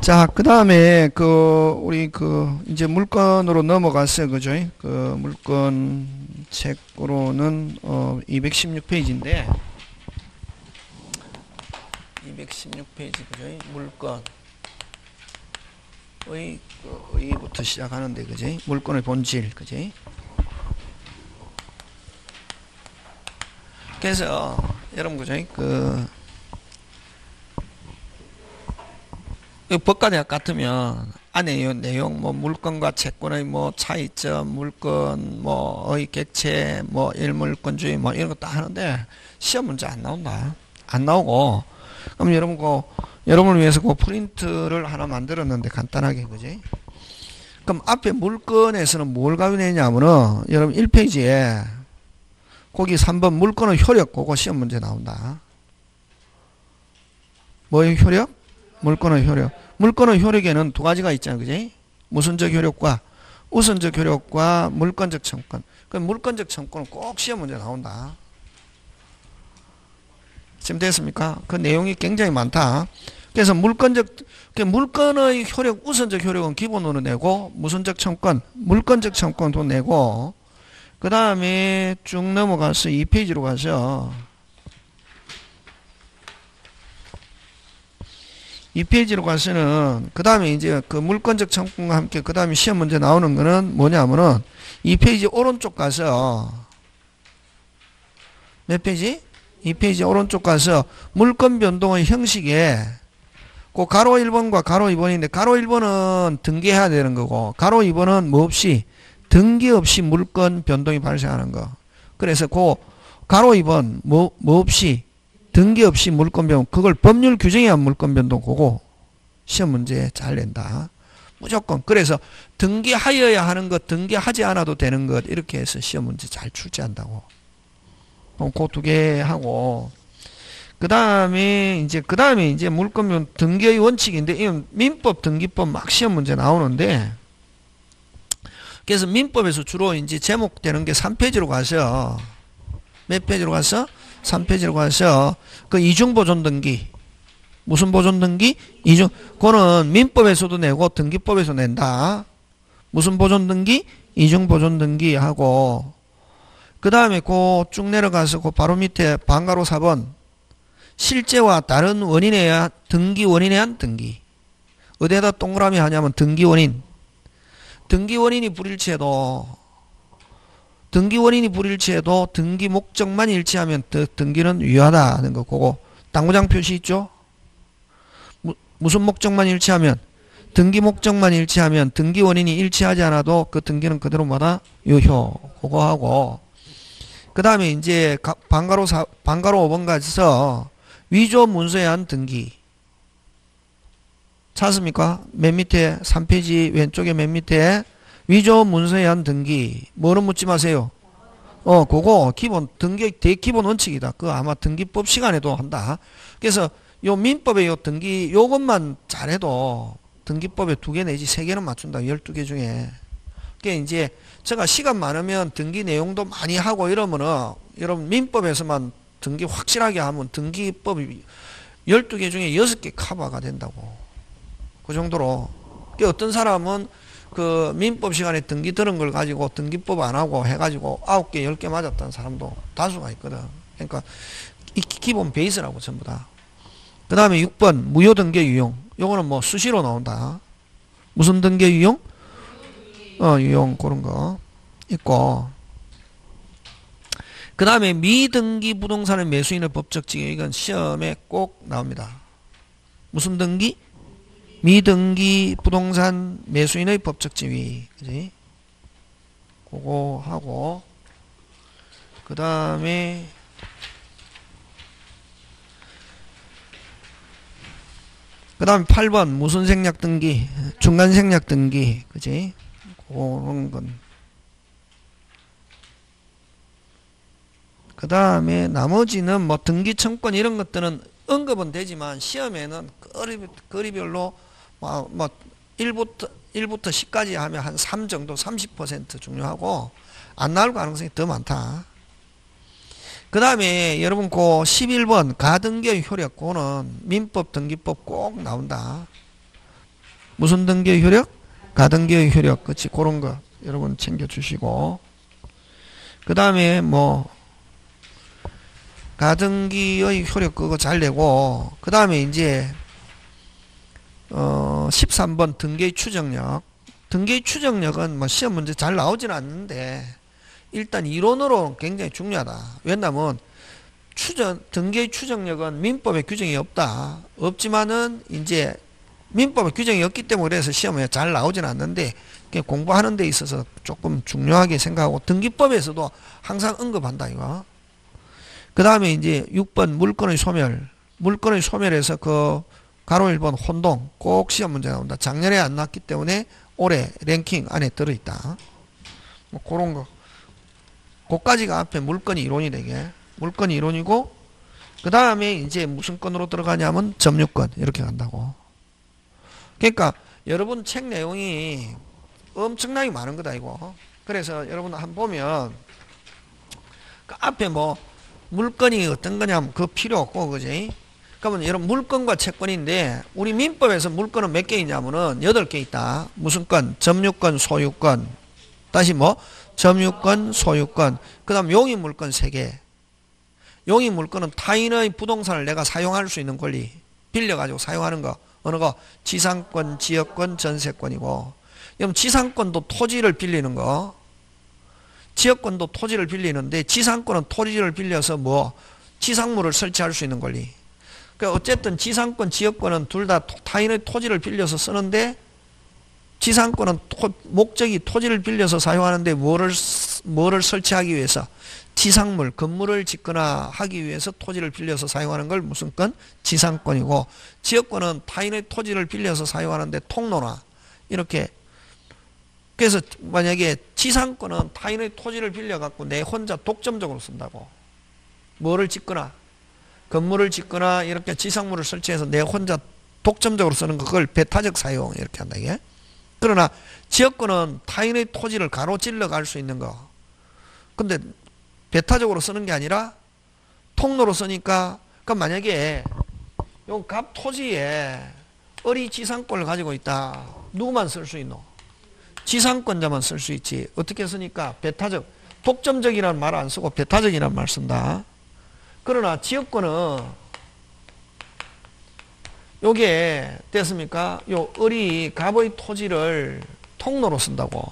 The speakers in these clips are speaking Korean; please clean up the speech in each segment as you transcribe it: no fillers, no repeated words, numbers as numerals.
자, 그 다음에, 우리, 이제 물건으로 넘어갔어요. 그죠? 물건 책으로는, 216페이지인데, 216페이지, 그죠? 물건. 의부터 시작하는데, 그지? 물건의 본질, 그지? 그래서, 여러분, 그죠? 법과대학 같으면 안에 요 내용 뭐 물건과 채권의 뭐 차이점, 물건 뭐의 객체, 뭐 일물권주의 뭐 이런 거 다 하는데 시험 문제 안 나온다. 안 나오고 그럼 여러분을 위해서 프린트를 하나 만들었는데 간단하게 그지? 그럼 앞에 물건에서는 뭘 가져내냐면은 여러분 1페이지에 거기 3번 물건의 효력 그거 시험 문제 나온다. 뭐의 효력? 물건의 효력. 물건의 효력에는 두 가지가 있잖아요. 그지? 무선적 효력과 우선적 효력과 물건적 청권. 그 물건적 청권은 꼭 시험 문제 나온다. 지금 됐습니까? 그 내용이 굉장히 많다. 그래서 물건의 효력, 우선적 효력은 기본으로 내고, 무선적 청권, 물건적 청권도 내고, 그 다음에 쭉 넘어가서 2페이지로 가서, 2페이지로 가서는 그 다음에 이제 그 물건적 청구과 함께 그 다음에 시험 문제 나오는 거는 뭐냐면은 2페이지 오른쪽 가서 몇 페이지? 2페이지 오른쪽 가서 물건 변동의 형식에 그 가로 1번과 가로 2번인데 가로 1번은 등기해야 되는 거고 가로 2번은 뭐 없이 등기 없이 물건 변동이 발생하는 거. 그래서 그 가로 2번 뭐 없이 등기 없이 물건 변동, 그걸 법률 규정에 의한 물건 변동 그거 시험 문제 잘 낸다. 무조건. 그래서 등기하여야 하는 것, 등기하지 않아도 되는 것 이렇게 해서 시험 문제 잘 출제한다고. 그 두 개 하고 그 다음에 이제 물건 변동 등기의 원칙인데 이건 민법 등기법 막 시험 문제 나오는데 그래서 민법에서 주로 이제 제목되는 게 3페이지로 가서 몇 페이지로 가서 3페이지로 가서 그 이중보존 등기 무슨 보존 등기? 그거는 민법에서도 내고 등기법에서 낸다. 무슨 보존 등기? 이중보존 등기 하고 그 다음에 쭉 내려가서 바로 밑에 방가로 4번 실제와 다른 원인에 의한 등기 원인에 의한 등기 어디에다 동그라미 하냐면 등기 원인이 불일치해도 등기 목적만 일치하면 등기는 유효하다는 거. 그거 당구장 표시 있죠? 무슨 목적만 일치하면? 등기 목적만 일치하면 등기 원인이 일치하지 않아도 그 등기는 그대로마다 유효. 그거 하고 그 다음에 이제 방가로 5번 가서 위조 문서에 의한 등기 찾습니까? 맨 밑에 3페이지 왼쪽에 맨 밑에 위조 문서에 의한 등기 뭐는 묻지 마세요. 그거 기본 등기 대기본 원칙이다. 그거 아마 등기법 시간에도 한다. 그래서 요 민법의 요 등기 요것만 잘해도 등기법에 2개 내지 3개는 맞춘다. 12개 중에. 그게 이제 제가 시간 많으면 등기 내용도 많이 하고 이러면은 여러분 민법에서만 등기 확실하게 하면 등기법이 12개 중에 6개 커버가 된다고. 그 정도로. 어떤 사람은 그 민법 시간에 등기 들은 걸 가지고 등기법 안 하고 해가지고 9개 10개 맞았다는 사람도 다수가 있거든. 그러니까 이 기본 베이스라고 전부 다. 그 다음에 6번 무효 등기 유용. 요거는 뭐 수시로 나온다. 무슨 등기 유용? 유용 그런 거 있고 그 다음에 미등기 부동산의 매수인의 법적 징역 이건 시험에 꼭 나옵니다. 무슨 등기? 미등기 부동산 매수인의 법적 지위, 그지? 그거 하고, 그 다음에, 그 다음에 8번, 무슨 생략 등기, 중간 생략 등기, 그지? 그런 건. 그 다음에 나머지는 뭐 등기 청권 이런 것들은 언급은 되지만 시험에는 거리별로 뭐 1부터 10까지 하면 한 3 정도 30% 중요하고 안 나올 가능성이 더 많다. 그 다음에 여러분 그 11번 가등기의 효력 그거는 민법 등기법 꼭 나온다. 무슨 등기의 효력? 가등기의 효력. 그치? 그런 거 여러분 챙겨주시고. 그 다음에 뭐 가등기의 효력 그거 잘 내고, 그 다음에 이제 13번 등기의 추정력. 등기의 추정력은 뭐 시험 문제 잘 나오진 않는데 일단 이론으로 굉장히 중요하다. 왜냐면 등기의 추정력은 민법에 규정이 없다. 없지만은 이제 민법에 규정이 없기 때문에 그래서 시험에 잘 나오진 않는데 공부하는 데 있어서 조금 중요하게 생각하고 등기법에서도 항상 언급한다 이거. 그 다음에 이제 6번 물건의 소멸. 물건의 소멸에서 그 가로 1번 혼동 꼭 시험 문제 나온다. 작년에 안 나왔기 때문에 올해 랭킹 안에 들어있다. 뭐 그런 거. 그까지가 앞에 물건이 이론이 되게. 물건이 이론이고, 그 다음에 이제 무슨 건으로 들어가냐면 점유권. 이렇게 간다고. 그러니까 여러분 책 내용이 엄청나게 많은 거다, 이거. 그래서 여러분 한번 보면, 그 앞에 뭐, 물건이 어떤 거냐면 그거 필요 없고, 그지? 그러면 여러분 물건과 채권인데 우리 민법에서 물건은 몇 개 있냐면은 8개 있다. 무슨 건? 점유권, 소유권. 다시 뭐? 점유권, 소유권. 그 다음 용의물권 3개. 용의물권은 타인의 부동산을 내가 사용할 수 있는 권리. 빌려가지고 사용하는 거. 어느 거? 지상권, 지역권, 전세권이고. 그럼 지상권도 토지를 빌리는 거. 지역권도 토지를 빌리는데 지상권은 토지를 빌려서 뭐? 지상물을 설치할 수 있는 권리. 그러니까 어쨌든 지상권, 지역권은 둘 다 타인의 토지를 빌려서 쓰는데 지상권은 목적이 토지를 빌려서 사용하는데 뭐를 설치하기 위해서? 지상물, 건물을 짓거나 하기 위해서 토지를 빌려서 사용하는 걸 무슨 건? 지상권이고, 지역권은 타인의 토지를 빌려서 사용하는데 통로나 이렇게. 그래서 만약에 지상권은 타인의 토지를 빌려갖고 내 혼자 독점적으로 쓴다고. 뭐를 짓거나 건물을 짓거나 이렇게 지상물을 설치해서 내 혼자 독점적으로 쓰는 그걸 배타적 사용 이렇게 한다 이게. 그러나 지역권은 타인의 토지를 가로질러 갈 수 있는 거. 근데 배타적으로 쓰는 게 아니라 통로로 쓰니까, 그럼 만약에 요 갑 토지에 어리 지상권을 가지고 있다. 누구만 쓸 수 있노? 지상권자만 쓸 수 있지. 어떻게 쓰니까? 배타적. 독점적이라는 말 안 쓰고 배타적이라는 말 쓴다. 그러나 지역권은 요게 됐습니까? 요 을이 갑의 토지를 통로로 쓴다고.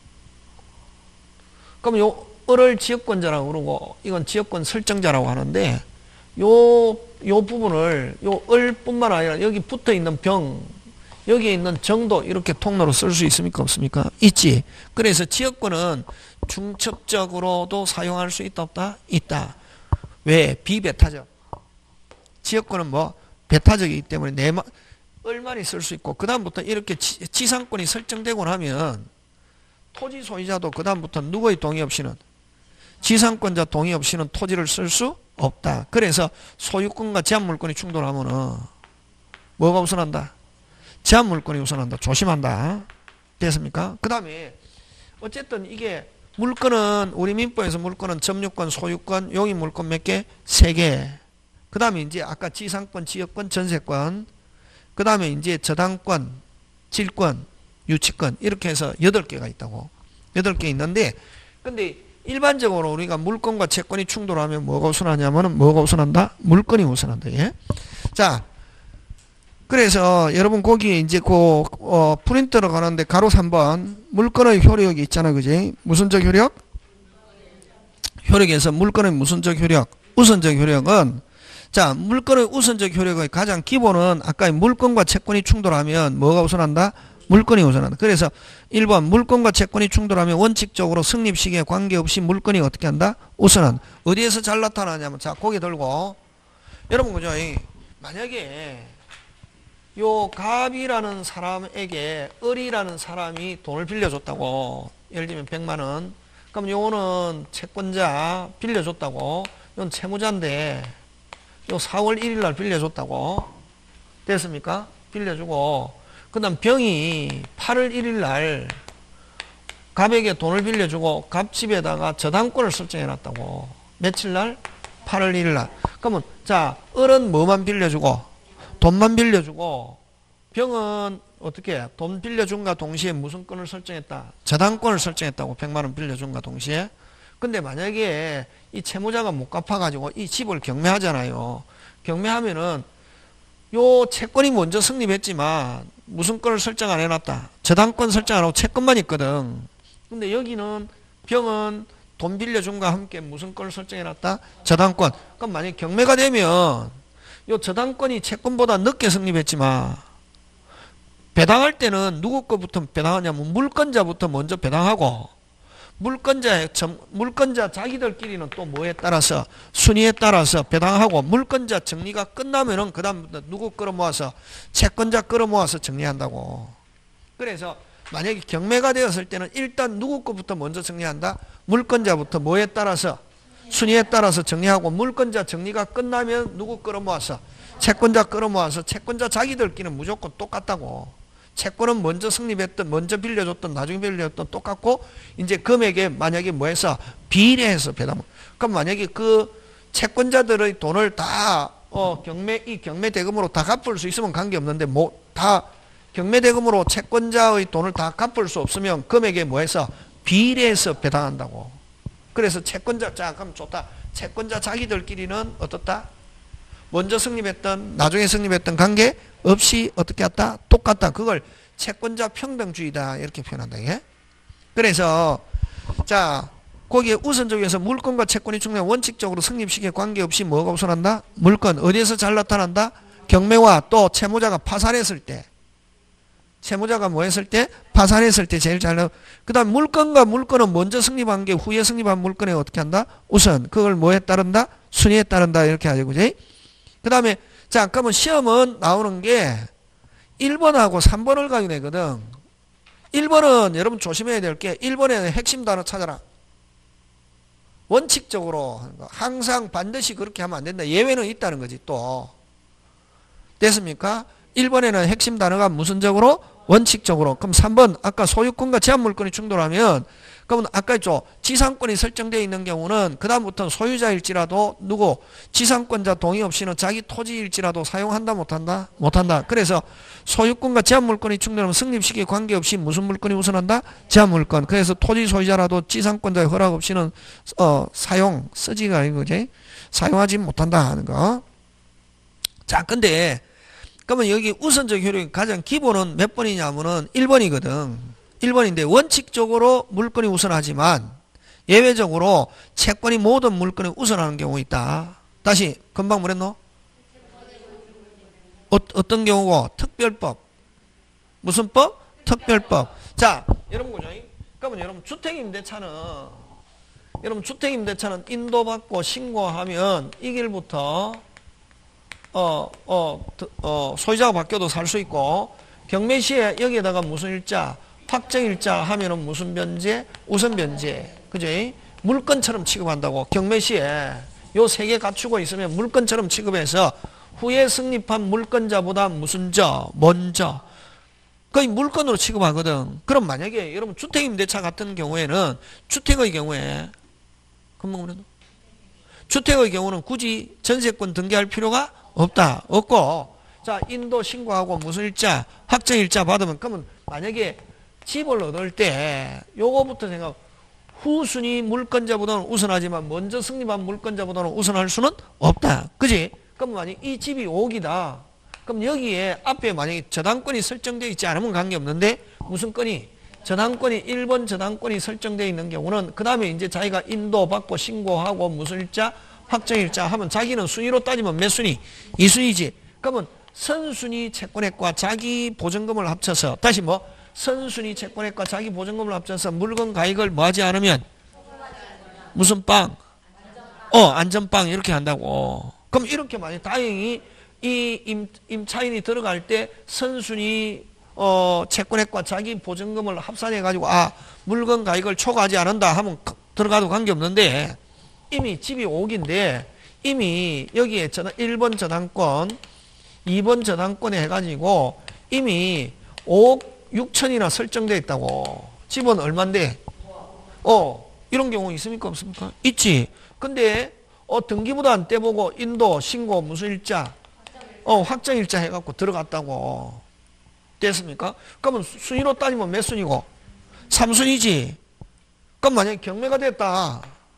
그럼 요 을을 지역권자라고 그러고 이건 지역권 설정자라고 하는데 요 부분을 요 을뿐만 아니라 여기 붙어 있는 병, 여기에 있는 정도 이렇게 통로로 쓸 수 있습니까? 없습니까? 있지. 그래서 지역권은 중첩적으로도 사용할 수 있다 없다? 있다. 왜? 비배타적. 지역권은 뭐? 배타적이기 때문에 얼마나 쓸 수 있고, 그 다음부터 이렇게 지상권이 설정되고 나면 토지 소유자도 그 다음부터 누구의 동의 없이는, 지상권자 동의 없이는 토지를 쓸 수 없다. 그래서 소유권과 제한물권이 충돌하면은 뭐가 우선한다? 제한물권이 우선한다. 조심한다. 됐습니까? 그 다음에 어쨌든 이게 물건은 우리 민법에서 물건은 점유권, 소유권, 용의물권 몇 개? 3개. 그 다음에 이제 아까 지상권, 지역권, 전세권. 그 다음에 이제 저당권, 질권, 유치권 이렇게 해서 8개가 있다고. 8개 있는데 근데 일반적으로 우리가 물건과 채권이 충돌하면 뭐가 우선하냐면은 뭐가 우선한다? 물건이 우선한다. 예? 자, 그래서 여러분 거기에 이제 프린터로 가는데 가로 3번 물건의 효력이 있잖아, 그지? 무슨적 효력? 효력에서 물건의 무슨적 효력? 우선적 효력은, 자, 물건의 우선적 효력의 가장 기본은 아까 물건과 채권이 충돌하면 뭐가 우선한다? 물건이 우선한다. 그래서 1번 물건과 채권이 충돌하면 원칙적으로 승립 시기에 관계없이 물건이 어떻게 한다? 우선한다. 어디에서 잘 나타나냐면, 자, 고개 들고 여러분 그죠? 만약에 요 갑이라는 사람에게 을이라는 사람이 돈을 빌려줬다고. 예를 들면 100만원. 그럼 요거는 채권자 빌려줬다고. 이건 채무자인데 요 4월 1일 날 빌려줬다고. 됐습니까? 빌려주고 그 다음 병이 8월 1일 날 갑에게 돈을 빌려주고 갑 집에다가 저당권을 설정해놨다고. 며칠 날? 8월 1일 날. 그러면 자, 을은 뭐만 빌려주고? 돈만 빌려주고 병은 어떻게 돈 빌려준과 동시에 무슨 건을 설정했다? 저당권을 설정했다고. 100만 원 빌려준과 동시에. 근데 만약에 이 채무자가 못 갚아가지고 이 집을 경매하잖아요. 경매하면은 요 채권이 먼저 성립했지만 무슨 건을 설정 안 해놨다? 저당권 설정 안 하고 채권만 있거든. 근데 여기는 병은 돈 빌려준과 함께 무슨 건을 설정해놨다? 저당권. 그럼 만약에 경매가 되면 요 저당권이 채권보다 늦게 성립했지만 배당할 때는 누구 거부터 배당하냐면 물건자부터 먼저 배당하고 물건자 자기들끼리는 또 뭐에 따라서 순위에 따라서 배당하고 물건자 정리가 끝나면은 그 다음부터 누구 끌어모아서 채권자 끌어모아서 정리한다고. 그래서 만약에 경매가 되었을 때는 일단 누구 거부터 먼저 정리한다? 물건자부터 뭐에 따라서 순위에 따라서 정리하고 물건자 정리가 끝나면 누구 끌어모아서 채권자 끌어모아서 채권자 자기들끼리는 무조건 똑같다고. 채권은 먼저 성립했던, 먼저 빌려줬던, 나중에 빌려줬던 똑같고, 이제 금액에 만약에 뭐해서 비례해서 배당. 그럼 만약에 그 채권자들의 돈을 다, 이 경매 대금으로 다 갚을 수 있으면 관계없는데, 다 경매 대금으로 채권자의 돈을 다 갚을 수 없으면 금액에 뭐해서 비례해서 배당한다고. 그래서 채권자, 자, 그럼 좋다. 채권자 자기들끼리는 어떻다? 먼저 성립했던, 나중에 성립했던 관계 없이 어떻게 했다? 똑같다. 그걸 채권자 평등주의다. 이렇게 표현한다. 예? 그래서, 자, 거기에 우선적에서 물건과 채권이 충분히 원칙적으로 성립시기에 관계없이 뭐가 우선한다? 물건. 어디에서 잘 나타난다? 경매와 또 채무자가 파산했을 때. 채무자가 뭐 했을 때? 파산했을 때 제일 잘 나타난다. 그 다음 물건과 물건은 먼저 성립한 게 후에 성립한 물건에 어떻게 한다? 우선. 그걸 뭐에 따른다? 순위에 따른다. 이렇게 하죠. 그지? 그 다음에 자 그러면 시험은 나오는 게 1번하고 3번을 가지고 내거든. 1번은 여러분 조심해야 될 게 1번에는 핵심 단어 찾아라. 원칙적으로 항상 반드시 그렇게 하면 안 된다. 예외는 있다는 거지 또. 됐습니까? 1번에는 핵심 단어가 무슨적으로? 원칙적으로. 그럼 3번 아까 소유권과 제한물건이 충돌하면 그러면 아까 있죠. 지상권이 설정되어 있는 경우는 그 다음부터는 소유자일지라도 누구 지상권자 동의 없이는 자기 토지일지라도 사용한다 못한다? 못한다. 그래서 소유권과 제한물건이 충돌하면 성립시기에 관계없이 무슨 물건이 우선한다? 제한물건. 그래서 토지 소유자라도 지상권자의 허락 없이는 쓰지가 아니고 그지? 사용하지 못한다 하는 거. 자 근데 그러면 여기 우선적 효력의 가장 기본은 몇 번이냐면은 1번이거든. 1번인데 원칙적으로 물건이 우선하지만 예외적으로 채권이 모든 물건이 우선하는 경우 있다. 다시 금방 뭐랬노? 어떤 경우고? 특별법. 무슨 법? 특별법. 자 여러분 보죠. 그러면 여러분 주택임대차는 인도받고 신고하면 이 길부터 소유자가 바뀌어도 살 수 있고 경매시에 여기에다가 무슨 일자? 확정일자 하면은 무슨 변제? 우선 변제. 그죠? 물건처럼 취급한다고. 경매시에 요 세 개 갖추고 있으면 물건처럼 취급해서 후에 성립한 물건자보다 무슨 먼저. 거의 물건으로 취급하거든. 그럼 만약에 여러분 주택임대차 같은 경우에는 주택의 경우에 주택의 경우는 굳이 전세권 등기할 필요가 없다. 없고 자 인도 신고하고 무슨 일자? 확정일자 받으면 그러면 만약에 집을 얻을 때 요거부터 생각 후순위 물건자보다는 우선하지만 먼저 성립한 물건자보다는 우선할 수는 없다. 그지? 그럼 만약 이 집이 5억이다. 그럼 여기에 앞에 만약에 저당권이 설정되어 있지 않으면 관계없는데 무슨 건이? 저당권이 1번 저당권이 설정되어 있는 경우는 그 다음에 이제 자기가 인도받고 신고하고 무슨 일자? 확정일자 하면 자기는 순위로 따지면 몇 순위? 2순위지. 그러면 선순위 채권액과 자기 보증금을 합쳐서 다시 선순위 채권액과 자기 보증금을 합쳐서 물건 가액을 뭐하지 않으면 무슨 빵? 안전빵 이렇게 한다고. 그럼 이렇게 만약 다행히 이 임차인이 들어갈 때 선순위 채권액과 자기 보증금을 합산해 가지고 물건 가액을 초과하지 않는다 하면 들어가도 관계없는데 이미 집이 5억인데 이미 여기에 1번 저당권 2번 저당권에 해가지고 이미 5억 6천이나 설정되어 있다고. 집은 얼만데? 이런 경우 있습니까? 없습니까? 있지. 근데, 등기부도 안 떼보고, 인도, 신고, 무슨 일자? 확정일자 해갖고 들어갔다고. 됐습니까? 그러면 순위로 따지면 몇 순위고? 3순위지. 그럼 만약에 경매가 됐다.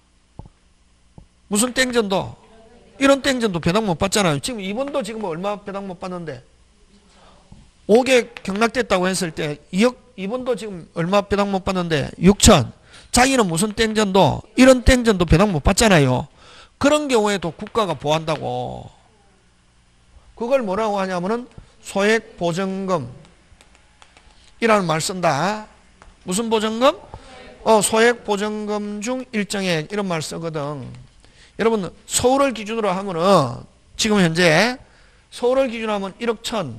무슨 땡전도? 이런 땡전도 배당 못 받잖아요. 지금 이번도 지금 얼마 배당 못 받는데? 5개 경락됐다고 했을 때 2억, 이번도 지금 얼마 배당 못 받는데? 6천. 자기는 무슨 땡전도? 이런 땡전도 배당 못 받잖아요. 그런 경우에도 국가가 보한다고. 그걸 뭐라고 하냐면은 소액보전금 이라는 말 쓴다. 무슨 보전금? 소액보전금 중 일정액 이런 말 쓰거든. 여러분 서울을 기준으로 하면은 지금 현재 서울을 기준으로 하면 1억 1천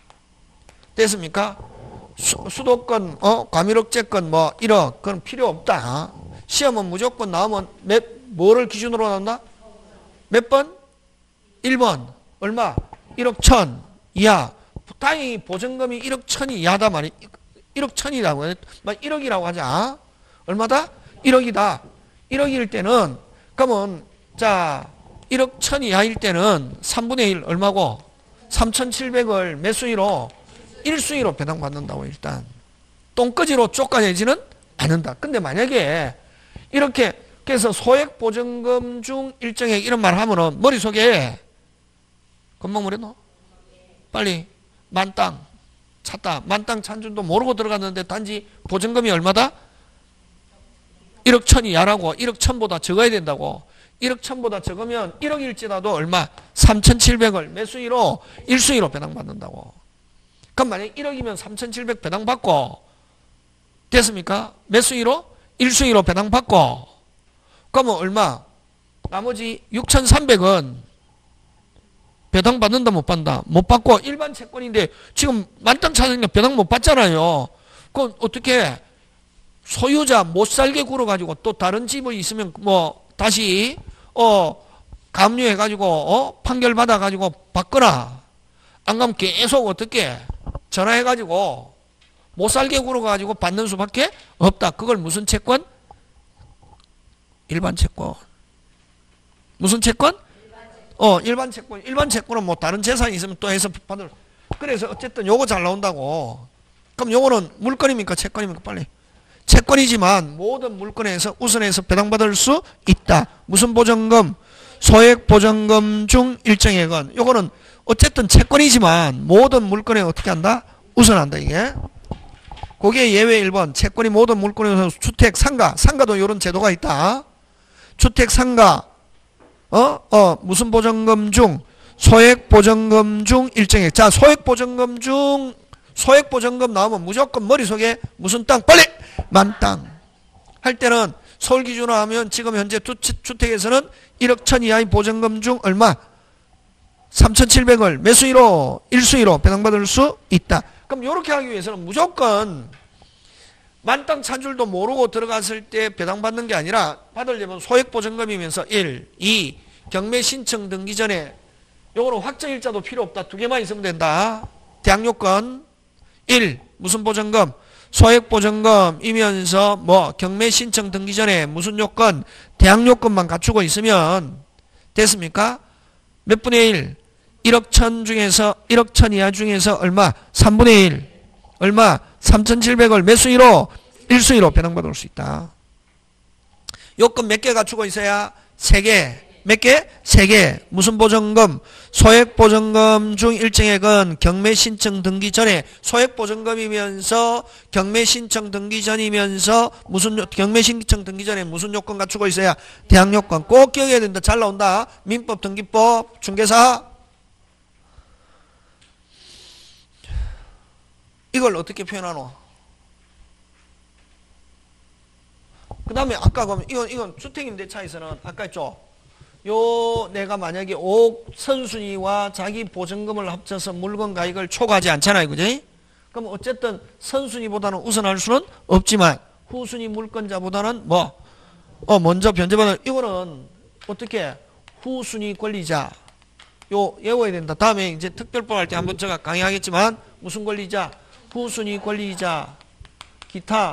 됐습니까? 수도권 과밀억제권 뭐 1억 그건 필요 없다. 시험은 무조건 나오면 뭐를 기준으로 나온다? 몇 번? 1번 얼마? 1억 1천 이하. 다행히 보전금이 1억 1천이 이하다 말이 1억 1천이라고 1억이라고 하자. 얼마다? 1억이다. 1억일 때는 그러면 자 1억 1천 이하일 때는 3분의 1 얼마고? 3,700을 몇 순위로? 1순위로 배당받는다고. 일단 똥꺼지로 쫓아내지는 않는다. 근데 만약에 이렇게 그래서 소액보전금 중 일정액 이런 말 하면은 머릿속에 금방 뭐랬노? 빨리 만땅 찾다. 만땅 찬 줄도 모르고 들어갔는데 단지 보전금이 얼마다? 1억 1천이 야라고. 1억 1천보다 적어야 된다고. 1억 1천보다 적으면 1억일지라도 얼마? 3,700을 몇 순위로? 1순위로 배당받는다고. 그럼 만약에 1억이면 3,700 배당받고 됐습니까? 몇 순위로? 1순위로 배당받고 그러면 얼마? 나머지 6,300은 배당받는다 못 받는다? 못 받고 일반 채권인데 지금 만땅 찾으니까 배당 못 받잖아요. 그럼 어떻게 소유자 못 살게 굴어가지고 또 다른 집이 있으면 뭐 다시 감류해가지고 판결 받아가지고 받거나 안 가면 계속 어떻게 전화해가지고 못 살게 굴어가지고 받는 수밖에 없다. 그걸 무슨 채권? 일반 채권. 무슨 채권? 일반 채권. 일반 채권은 뭐 다른 재산이 있으면 또 해서 받을. 그래서 어쨌든 요거 잘 나온다고. 그럼 요거는 물건입니까? 채권입니까? 빨리. 채권이지만 모든 물건에서 우선해서 배당받을 수 있다. 무슨 보전금? 소액보전금 중 일정액은. 요거는 어쨌든 채권이지만 모든 물건에 어떻게 한다? 우선한다 이게. 거기에 예외 1번 채권이 모든 물건에서 주택, 상가. 상가도 이런 제도가 있다. 주택, 상가 무슨 보전금 중 소액보전금 중 일정액. 자 소액보전금 중 소액보전금 나오면 무조건 머릿속에 무슨 땅? 빨리! 만땅. 할 때는 서울 기준으로 하면 지금 현재 주택에서는 1억 1천 이하의 보전금 중 얼마? 3,700을 몇 순위로? 1순위로 배당받을 수 있다. 그럼 이렇게 하기 위해서는 무조건 만땅 찬 줄도 모르고 들어갔을 때 배당받는 게 아니라 받으려면 소액보전금이면서 1, 2 경매 신청 등기 전에 요거는 확정일자도 필요 없다. 두 개만 있으면 된다. 대항요건 1. 무슨 보전금? 소액보전금이면서 뭐 경매 신청 등기 전에 무슨 요건? 대항요건만 갖추고 있으면 됐습니까? 몇 분의 1? 1억 천 중에서 1억 천 이하 중에서 얼마? 3분의 1 얼마? 3,700을 몇 순위로? 1순위로 배당받을 수 있다. 요건 몇 개 갖추고 있어야? 3개. 몇 개? 3개. 무슨 보전금? 소액보전금 중 일정액은 경매신청 등기 전에 소액보전금이면서 경매신청 등기 전이면서 무슨 경매신청 등기 전에 무슨 요건 갖추고 있어야? 대항요건. 꼭 기억해야 된다. 잘 나온다. 민법, 등기법, 중개사. 이걸 어떻게 표현하노? 그 다음에 아까 보면 이건 주택임대차에서는 아까 했죠. 요 내가 만약에 5억 선순위와 자기 보증금을 합쳐서 물건 가액을 초과하지 않잖아요. 그지? 그럼 어쨌든 선순위보다는 우선할 수는 없지만 후순위 물건자보다는 먼저 변제받는. 이거는 어떻게 후순위 권리자 요 외워야 된다. 다음에 이제 특별법 할 때 한번 제가 강의하겠지만 무슨 권리자? 후순위 권리자 기타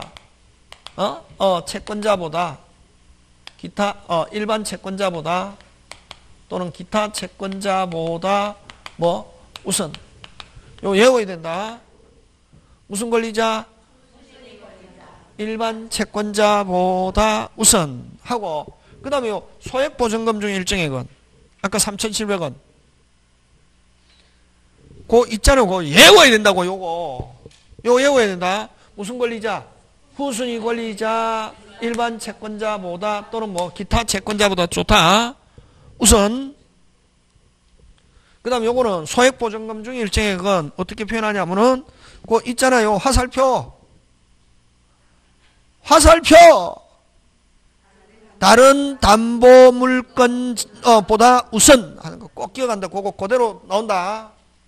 채권자보다 기타 일반 채권자보다 또는 기타 채권자보다 우선 요 외워야 된다. 무슨 권리자? 일반 채권자보다 우선 하고, 그 다음에 요 소액보증금 중 일정액은 아까 3,700원 그 있잖아요. 그거 외워야 된다고. 요거 외워야 된다. 무슨 권리자? 후순위 권리자 일반 채권자보다 또는 뭐 기타 채권자보다 좋다 우선. 그 다음 요거는 소액보증금 중 일정액은 어떻게 표현하냐면은 그 있잖아요. 화살표 다른 담보물건 보다 우선 하는 거 꼭 기억한다. 그거 그대로 나온다.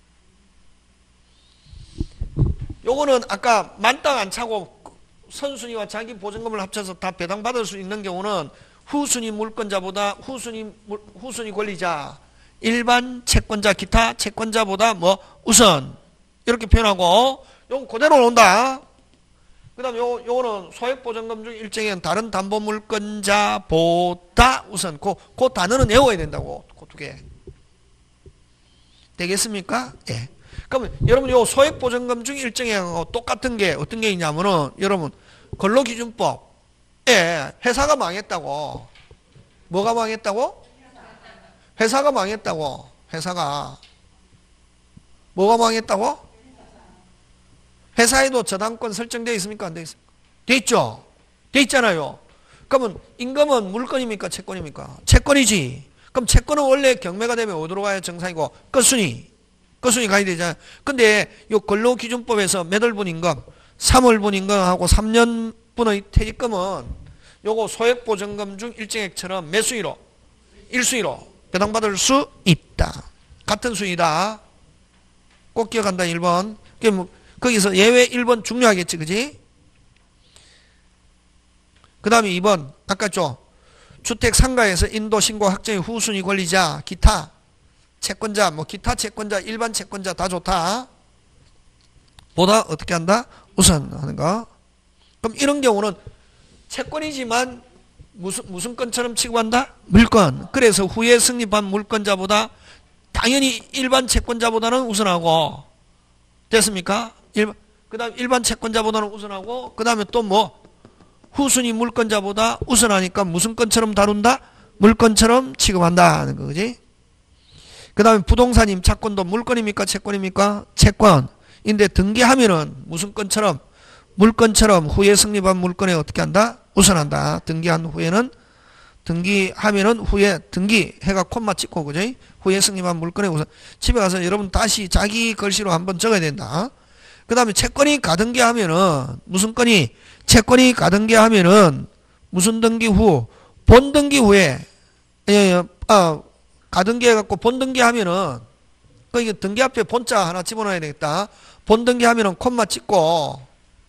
요거는 아까 만땅 안 차고 선순위와 자기 보증금을 합쳐서 다 배당받을 수 있는 경우는 후순위 물건자보다 후순위 권리자 일반 채권자 기타 채권자보다 뭐 우선 이렇게 표현하고 요거 그대로 나온다. 그 다음 요거는 소액보증금 중 일정액은 다른 담보물건자보다 우선 그 단어는 외워야 된다고. 그 두 개 되겠습니까? 예. 그러면 여러분 요 소액보증금 중 일정액하고 똑같은 게 어떤 게 있냐면은 여러분 근로기준법에 회사가 망했다고. 뭐가 망했다고? 회사가 망했다고. 회사가 뭐가 망했다고? 회사에도 저당권 설정되어 있습니까? 안 되어 있습니까? 되어 있죠? 되어 있잖아요. 그러면 임금은 물건입니까? 채권입니까? 채권이지. 그럼 채권은 원래 경매가 되면 어디로 가야 정상이고 끝순위 가야 되잖아요. 근데 요 근로기준법에서 몇 월분 임금? 3월분 임금하고 3년분의 퇴직금은 요거 소액보증금 중 일정액처럼 몇 수위로? 1수위로 배당받을 수 있다. 같은 수위다. 꼭 기억한다. 1번. 거기서 예외 1번 중요하겠지. 그지? 그 다음에 2번 아까죠. 주택 상가에서 인도 신고 확정의 후순위 권리자 기타 채권자 뭐 기타 채권자 일반 채권자 다 좋다. 보다 어떻게 한다? 우선 하는 거. 그럼 이런 경우는 채권이지만 무슨 건처럼 취급한다? 물건. 그래서 후에 승립한 물건자보다 당연히 일반 채권자보다는 우선하고 됐습니까? 그 다음 일반 채권자보다는 우선하고 그 다음에 또 뭐 후순위 물건자보다 우선하니까 무슨 건처럼 다룬다? 물건처럼 취급한다 하는 거. 그지? 그 다음에 부동산 임차권도 물건입니까? 채권입니까? 채권인데 등기하면은 무슨 건처럼? 물건처럼 후에 승립한 물건에 어떻게 한다? 우선한다. 등기하면은 후에 등기해가 콤마 찍고 그지? 후에 승립한 물건에 우선. 집에 가서 여러분 다시 자기 글씨로 한번 적어야 된다. 그 다음에 채권이 가등기하면은 무슨 건이? 채권이 가등기하면은 무슨 등기 후? 본등기 후에 가등기해갖고 본등기하면은 그 등기 앞에 본자 하나 집어넣어야 되겠다. 본등기하면은 콤마 찍고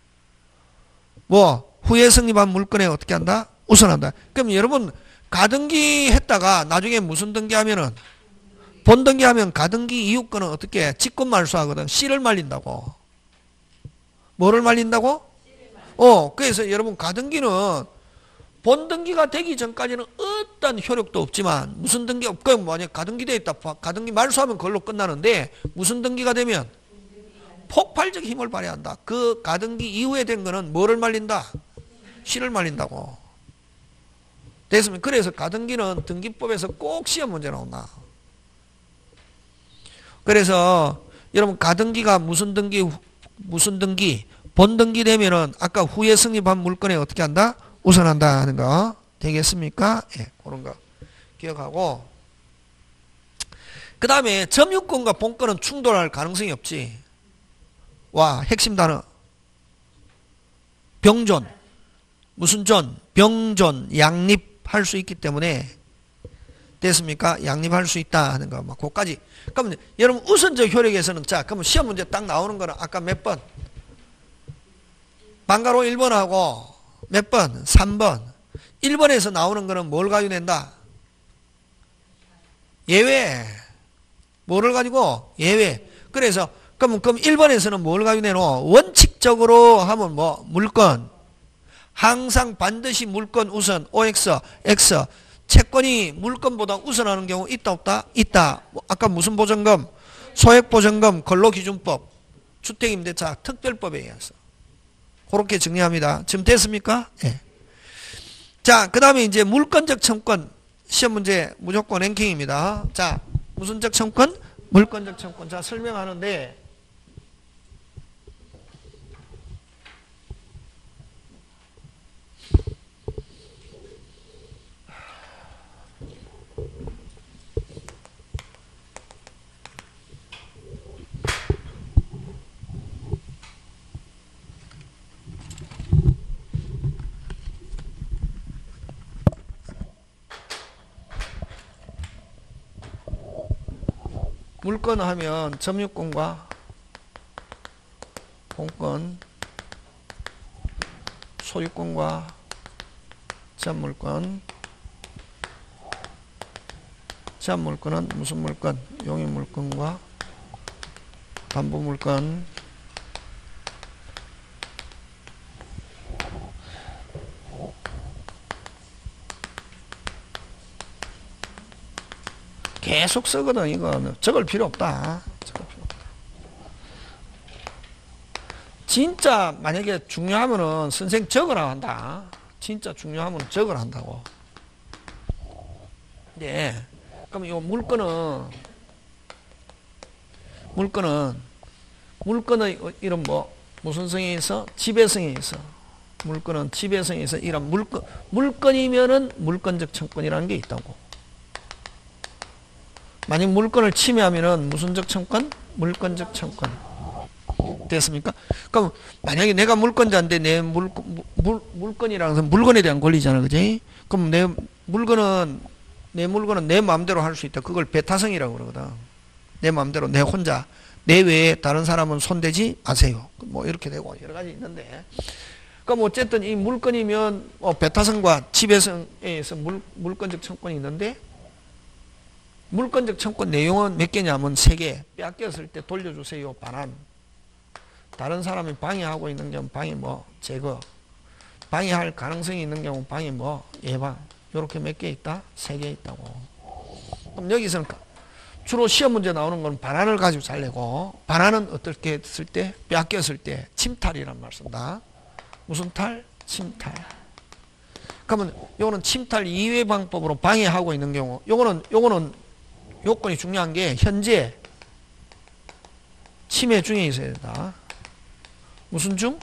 뭐 후에 승립한 물건에 어떻게 한다? 우선한다. 그럼 여러분 가등기 했다가 나중에 무슨 등기하면은 본등기하면 가등기 이후권은 어떻게 직권 말소하거든. 씨를 말린다고. 뭐를 말린다고? 그래서 여러분 가등기는 본등기가 되기 전까지는 어떤 효력도 없지만 무슨 등기 없고 만약 가등기 돼 있다. 가등기 말소하면 그걸로 끝나는데 무슨 등기가 되면 폭발적 힘을 발휘한다. 그 가등기 이후에 된 거는 뭐를 말린다? 씨를 말린다고. 됐습니까? 그래서 가등기는 등기법에서 꼭 시험 문제 나온다. 그래서 여러분 가등기가 무슨 등기 본등기 되면은 아까 후에 승립한 물건에 어떻게 한다? 우선한다 하는 거 되겠습니까? 예, 그런 거 기억하고 그 다음에 점유권과 본권은 충돌할 가능성이 없지. 와, 핵심 단어 병존 무슨 존? 병존 양립할 수 있기 때문에 됐습니까? 양립할 수 있다 하는 거 막 그거까지. 그러면 여러분 우선적 효력에서는 자 그러면 시험 문제 딱 나오는 거는 아까 몇 번? 방가로 1번하고 몇 번? 3번. 1번에서 나오는 거는 뭘 가지고 낸다? 예외. 뭐를 가지고? 예외. 그래서 그럼 1번에서는 뭘 가지고 내노? 원칙적으로 하면 뭐? 물건. 항상 반드시 물건 우선. OX, X. 채권이 물건보다 우선하는 경우 있다 없다? 있다. 아까 무슨 보증금? 소액보증금 근로기준법. 주택임대차 특별법에 의해서. 그렇게 정리합니다. 지금 됐습니까? 예. 자, 그 다음에 이제 물권적 청권. 시험 문제 무조건 랭킹입니다. 자, 무슨적 청권? 물권적 청권. 자, 설명하는데, 물권 하면 점유권과 공권, 소유권과 제한물권. 제한물권은 무슨 물권? 용익물권과 담보물권. 계속 쓰거든. 이거 적을 필요 없다. 적을 필요 없다. 진짜 만약에 중요하면은 선생 적으라 한다. 진짜 중요하면 적으라 한다고. 네. 그럼 이 물건의 이런 무슨 성에 있어? 지배성에 있어. 물건은 지배성에 있어. 이런 물건이면은 물건적 청권이라는 게 있다고. 만약 물건을 침해하면은 무슨적 청권? 물건적 청권. 됐습니까? 그럼 만약에 내가 물건자인데 내 물건이라는 것은 물건에 대한 권리잖아. 그지? 그럼 내 물건은 내 마음대로 할 수 있다. 그걸 배타성이라고 그러거든. 내 마음대로 내 혼자 내 외에 다른 사람은 손대지 마세요. 이렇게 되고 여러 가지 있는데. 그럼 어쨌든 이 물건이면 배타성과 지배성에 의해서 물건적 청권이 있는데 물건적 청권 내용은 몇 개냐면 3개. 빼앗겼을 때 돌려주세요. 반환. 다른 사람이 방해하고 있는 경우 방해 제거. 방해할 가능성이 있는 경우 방해 예방. 요렇게 몇 개 있다? 3개 있다고. 그럼 여기서는 주로 시험 문제 나오는 건 반환을 가지고 잘 내고, 반환은 어떻게 했을 때? 빼앗겼을 때 침탈이란 말 쓴다. 무슨 탈? 침탈. 그러면 요거는 침탈 이외 방법으로 방해하고 있는 경우, 요거는 요건이 중요한 게 현재 침해 중에 있어야 된다. 무슨 중?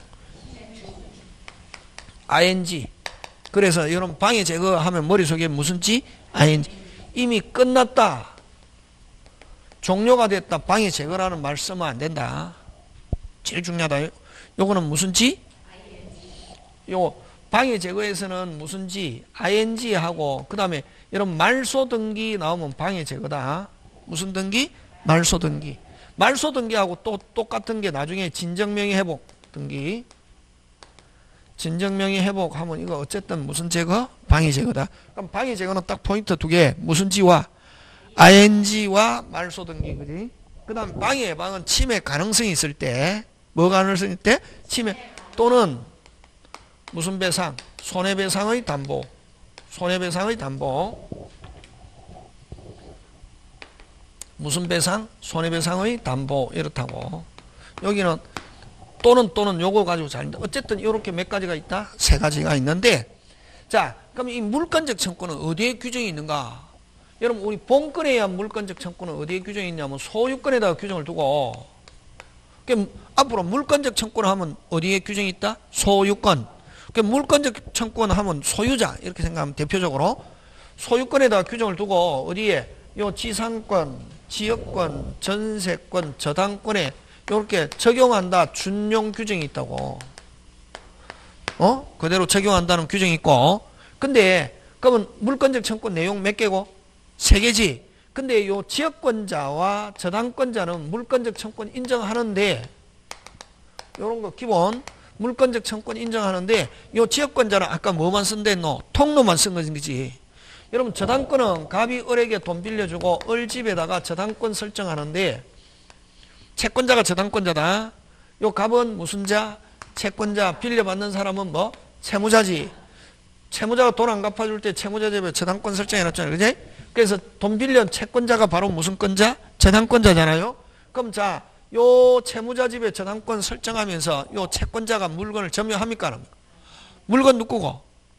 ing. 그래서 이런 방해 제거하면 머릿속에 무슨 지? ing. 이미 끝났다. 종료가 됐다. 방해 제거라는 말 쓰면 안 된다. 제일 중요하다. 요거는 무슨 지? 요 방해 제거에서는 무슨 지? ing 하고 그 다음에 이런 말소 등기 나오면 방해 제거다. 무슨 등기? 말소 등기. 말소 등기하고 또 똑같은 게 나중에 진정명의 회복 등기. 진정명의 회복하면 이거 어쨌든 무슨 제거? 방해 제거다. 그럼 방해 제거는 딱 포인트 2개. 무슨 지와? ing와 말소 등기. 그지? 그 다음 방해 예방은 침해 가능성이 있을 때. 뭐 가능성이 있을 때? 침해 또는 무슨 배상? 손해배상의 담보. 손해배상의 담보. 무슨 배상? 손해배상의 담보. 이렇다고. 여기는 또는 요거 가지고 잘 있는데 어쨌든 이렇게 몇 가지가 있다? 3가지가 있는데 자, 그럼 이 물권적 청구는 어디에 규정이 있는가? 여러분 우리 본건에 의한 물권적 청구는 어디에 규정이 있냐면 소유권에다가 규정을 두고 앞으로 물권적 청구를 하면 어디에 규정이 있다? 소유권. 물권적 청구는 하면 소유자 이렇게 생각하면 대표적으로 소유권에다가 규정을 두고 어디에 요 지상권, 지역권, 전세권, 저당권에 이렇게 적용한다. 준용 규정이 있다고. 그대로 적용한다는 규정이 있고. 근데 그러면 물권적 청구 내용 몇 개고? 3개지. 근데 요 지역권자와 저당권자는 물권적 청구권 인정하는데 요런 거 기본 물권적 청구권 인정하는데 요 지역권자는 아까 뭐만 쓴댔노? 통로만 쓴 거지. 여러분 저당권은 갑이 을에게 돈 빌려주고 을 집에다가 저당권 설정하는데 채권자가 저당권자다. 요 갑은 무슨 자? 채권자. 빌려받는 사람은 채무자지. 채무자가 돈 안 갚아줄 때 채무자 집에 저당권 설정해놨잖아요. 그지? 그래서 돈 빌려 채권자가 바로 무슨 권자? 저당권자잖아요. 그럼 자, 요 채무자 집의 저당권 설정하면서 요 채권자가 물건을 점유합니까? 안 합니까? 물건 누구고?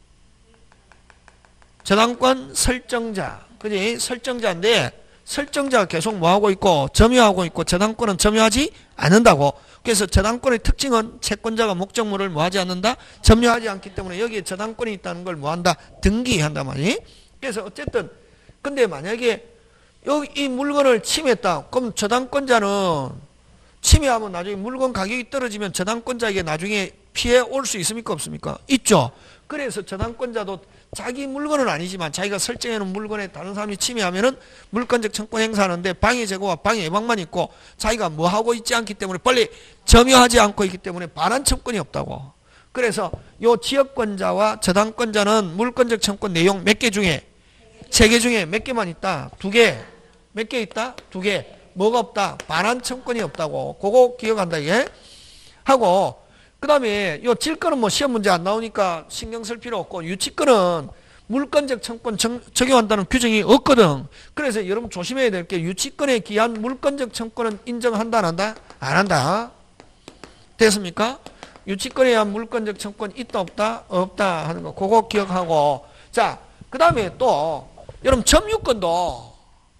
저당권 설정자. 그지? 설정자인데 설정자가 계속 뭐하고 있고 점유하고 있고 저당권은 점유하지 않는다고. 그래서 저당권의 특징은 채권자가 목적물을 뭐하지 않는다? 점유하지 않기 때문에 여기에 저당권이 있다는 걸 뭐한다? 등기한단 말이에요. 그래서 어쨌든 근데 만약에 여기 이 물건을 침해했다. 그럼 저당권자는 침해하면 나중에 물건 가격이 떨어지면 저당권자에게 나중에 피해 올 수 있습니까? 없습니까? 있죠. 그래서 저당권자도 자기 물건은 아니지만 자기가 설정해놓은 물건에 다른 사람이 침해하면은 물권적 청권 행사하는데 방해 제거와 방해 예방만 있고 자기가 뭐 하고 있지 않기 때문에 빨리 점유하지 않고 있기 때문에 반환 청권이 없다고. 그래서 요 지역권자와 저당권자는 물권적 청권 내용 몇 개 중에 3개 중에 몇 개만 있다? 2개. 몇 개 있다? 2개. 뭐가 없다? 반환 청권이 없다고. 그거 기억한다 이게. 하고 그 다음에 요 질권은 뭐 시험 문제 안 나오니까 신경 쓸 필요 없고 유치권은 물권적 청권 적용한다는 규정이 없거든. 그래서 여러분 조심해야 될 게 유치권에 기한 물권적 청권은 인정한다 안 한다? 안 한다. 됐습니까? 유치권에 의한 물권적 청권 있다 없다? 없다 하는 거 그거 기억하고. 자, 그 다음에 또 여러분 점유권도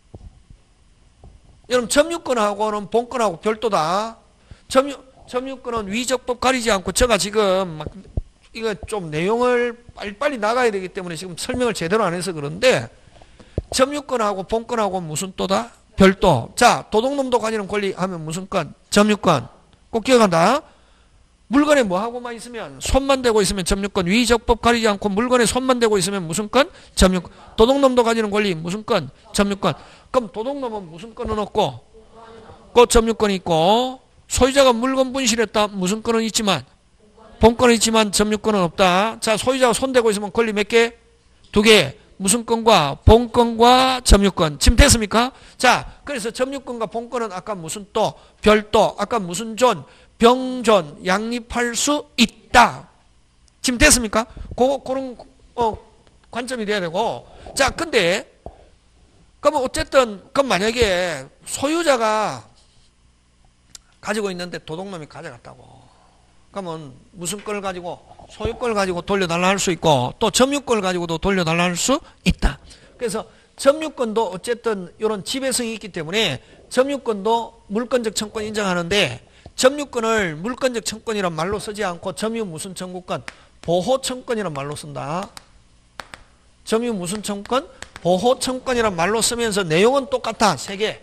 여러분 점유권하고는 본권하고 별도다. 점유권은 위적법 가리지 않고 제가 지금 막 이거 좀 내용을 빨리빨리 나가야 되기 때문에 지금 설명을 제대로 안 해서 그런데 점유권하고 본권하고 무슨 또다? 별도. 자, 도둑놈도 가지는 권리 하면 무슨 권? 점유권. 꼭 기억한다. 물건에 뭐하고만 있으면 손만 대고 있으면 점유권. 위적법 가리지 않고 물건에 손만 대고 있으면 무슨 권? 점유권. 도둑놈도 가지는 권리 무슨 권? 점유권. 그럼 도둑놈은 무슨 권은 없고 그 점유권이 있고 소유자가 물건 분실했다. 무슨 권은 있지만 본권은 있지만 점유권은 없다. 자, 소유자가 손대고 있으면 권리 몇 개? 2개. 무슨 권과 본권과 점유권. 지금 됐습니까? 자, 그래서 점유권과 본권은 아까 무슨 또 별도, 아까 무슨 존, 병존, 양립할 수 있다. 지금 됐습니까? 그런 관점이 돼야 되고. 자, 근데 그럼 어쨌든 그럼 만약에 소유자가 가지고 있는데 도둑놈이 가져갔다고. 그러면 무슨 걸 가지고 소유권을 가지고 돌려달라 할 수 있고 또 점유권을 가지고도 돌려달라 할 수 있다. 그래서 점유권도 어쨌든 이런 지배성이 있기 때문에 점유권도 물권적 청권 인정하는데 점유권을 물권적 청권이란 말로 쓰지 않고 점유 무슨 청구권? 보호 청권이란 말로 쓴다. 점유 무슨 청권? 보호 청권이란 말로 쓰면서 내용은 똑같아. 3개.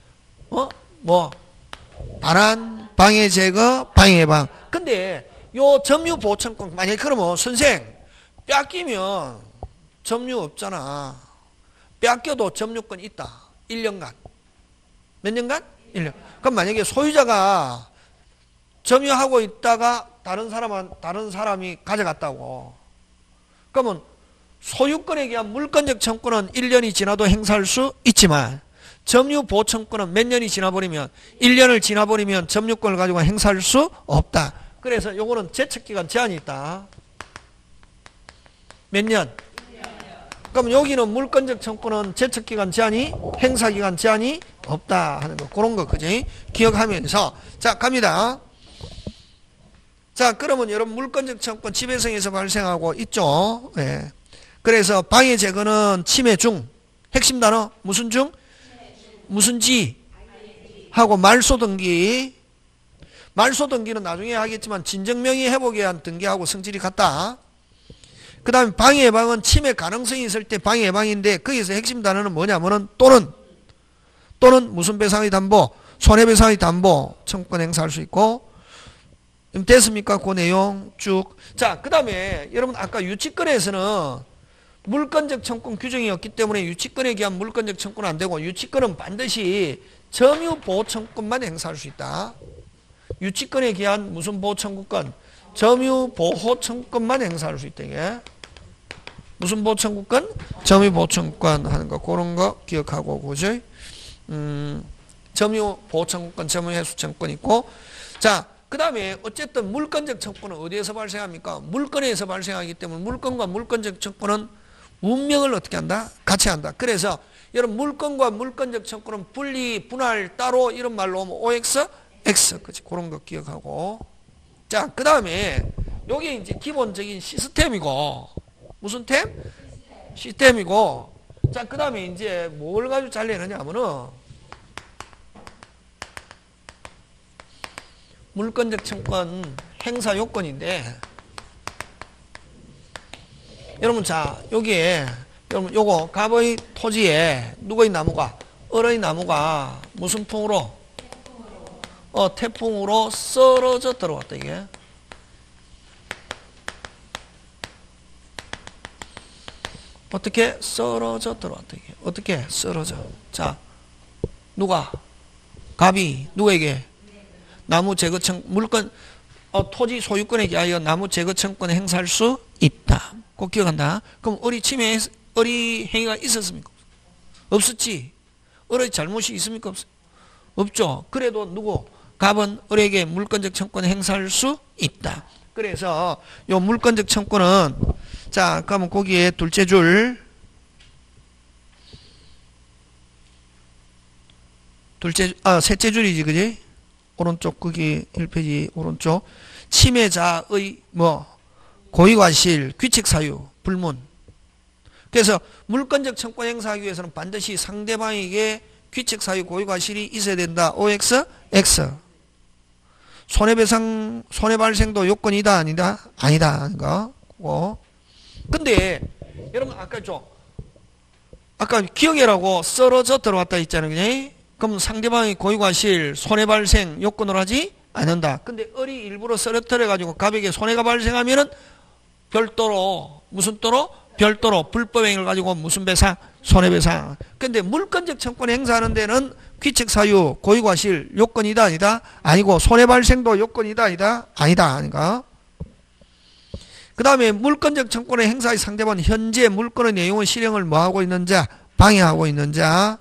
반환, 방해 제거, 방해 예방. 근데 요 점유 보호 청권 만약에 그러면 선생 뺏기면 점유 없잖아. 뺏겨도 점유권 있다. 1년간. 몇 년간? 1년. 그럼 만약에 소유자가 점유하고 있다가 다른 사람이 가져갔다고. 그러면 소유권에 대한 물권적 청구는 1년이 지나도 행사할 수 있지만 점유 보호 청구는 몇 년이 지나버리면 1년을 지나버리면 점유권을 가지고 행사할 수 없다. 그래서 요거는 제척기간 제한이 있다. 몇 년? 그럼 여기는 물권적 청구는 제척기간 제한이 행사기간 제한이 없다 하는 거. 그런 거 그지? 기억하면서 자 갑니다. 자 그러면 여러분 물권적 청구 지배성에서 발생하고 있죠. 네. 그래서 방해 제거는 침해 중. 핵심 단어 무슨 중? 무슨 지? 하고 말소 등기. 말소 등기는 나중에 하겠지만 진정명의 회복에 의한 등기하고 성질이 같다. 그 다음에 방해 예방은 침해 가능성이 있을 때 방해 예방인데 거기서 핵심 단어는 뭐냐면은 또는 무슨 배상의 담보? 손해배상의 담보 청구권 행사할 수 있고. 됐습니까? 그 내용 쭉. 자, 그 다음에 여러분 아까 유치권에서는 물권적 청구권 규정이 없기 때문에 유치권에 기한 물권적 청구는 안 되고 유치권은 반드시 점유보호 청구권만 행사할 수 있다. 유치권에 기한 무슨 보호 청구권? 점유보호 청구권만 행사할 수 있다. 이게. 무슨 보호 청구권? 점유보호 청구권 하는 거. 그런 거 기억하고 그죠? 점유보호 청구권, 점유해수 청구권 있고. 자, 그 다음에 어쨌든 물권적 청구는 어디에서 발생합니까? 물권에서 발생하기 때문에 물권과 물권적 청구는 운명을 어떻게 한다? 같이 한다. 그래서 여러분 물권과 물권적 청구는 분리, 분할, 따로 이런 말로 하면 OX X. 그치. 그런 거 기억하고. 자, 그 다음에, 여기 이제 기본적인 시스템이고, 무슨 템? 시스템이고, 자, 그 다음에 이제 뭘 가지고 잘 내느냐 하면은, 물권적 청권 행사 요건인데, 여러분, 자, 여기에, 여러분, 요거, 갑의 토지에, 누구의 나무가, 을의 나무가 무슨 풍으로? 태풍으로 썰어져 들어왔다, 이게. 어떻게? 썰어져 들어왔다, 이게. 어떻게? 썰어져. 자, 누가? 갑이, 누구에게? 나무 제거청, 물건, 토지 소유권에 대하여 나무 제거청권을 행사할 수 있다. 꼭 기억한다. 그럼 을이 행위가 있었습니까? 없었지. 을의 잘못이 있습니까? 없죠. 그래도 누구? 갑은 을에게 물권적 청권을 행사할 수 있다. 그래서 요 물권적 청권은 자, 그러면 거기에 둘째 줄 셋째 줄이지, 그지? 오른쪽 거기 1페이지 오른쪽 침해자의 고의과실, 규칙사유, 불문. 그래서 물권적 청권 행사하기 위해서는 반드시 상대방에게 규칙사유, 고의과실이 있어야 된다. OX, X. 손해발생도 요건이다, 아니다? 아니다. 하는 거. 근데, 여러분, 아까 기억해라고 썰어져 들어왔다 했잖아요. 그냥? 그럼 상대방의 고의과실, 손해발생 요건으로 하지 않는다. 근데 을이 일부러 썰어뜨려가지고 갑에게 손해가 발생하면은 별도로, 무슨 또로? 별도로 불법행위를 가지고 무슨 배상? 손해배상. 근데 물권적 청권 행사하는 데는 규칙사유, 고의과실 요건이다, 아니다? 아니고 손해발생도 요건이다, 아니다? 아니다. 아닌가? 그 다음에 물권적 청권의 행사의 상대방은 현재 물권의 내용의 실행을 뭐하고 있는 자? 방해하고 있는 자.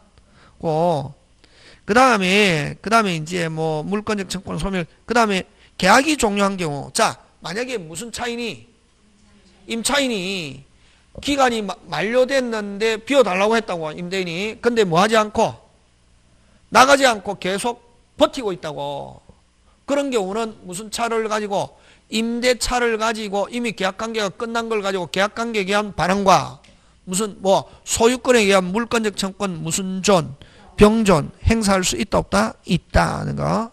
그 다음에 이제 물권적 청권 소멸. 그 다음에 계약이 종료한 경우. 자, 만약에 무슨 차이니? 임차인이 기간이 만료됐는데 비워달라고 했다고, 임대인이. 근데 뭐 하지 않고? 나가지 않고 계속 버티고 있다고. 그런 경우는 무슨 차를 가지고? 임대차를 가지고 이미 계약관계가 끝난 걸 가지고 계약관계에 의한 반환과 무슨 소유권에 의한 물권적 청권 무슨 존, 병존 행사할 수 있다, 없다? 있다 하는 거.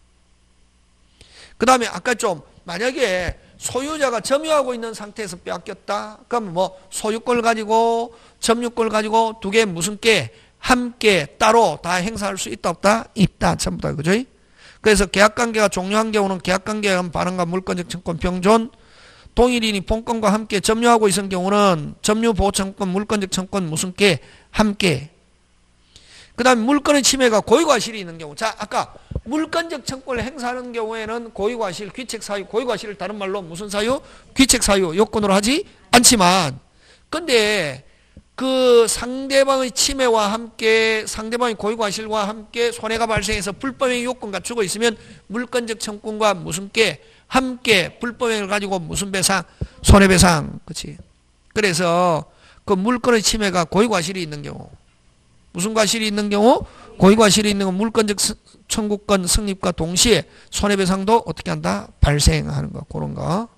그 다음에 아까 좀 만약에 소유자가 점유하고 있는 상태에서 빼앗겼다. 그럼 소유권을 가지고 점유권을 가지고 두 개 무슨 개 함께 따로 다 행사할 수 있다, 없다? 있다. 전부 다. 그죠? 그래서 계약관계가 종료한 경우는 계약관계에 의한 반환과 물권적 청권 병존, 동일인이 본권과 함께 점유하고 있는 경우는 점유보호청권, 물권적 청권 무슨 개 함께. 그 다음에 물권의 침해가 고의과실이 있는 경우. 자, 아까 물권적 청권을 행사하는 경우에는 고의과실, 규칙사유, 고의과실을 다른 말로 무슨 사유? 규칙사유 요건으로 하지 않지만, 근데 그 상대방의 침해와 함께 상대방의 고의과실과 함께 손해가 발생해서 불법행위 요건 갖추고 있으면 물권적 청권과 무슨 게 함께 불법행위를 가지고 무슨 배상? 손해배상. 그치? 그래서 그 물권의 침해가 고의과실이 있는 경우, 무슨 과실이 있는 경우? 고의과실이 있는 경우 물권적 청구권 성립과 동시에 손해배상도 어떻게 한다? 발생하는 거. 그런 거.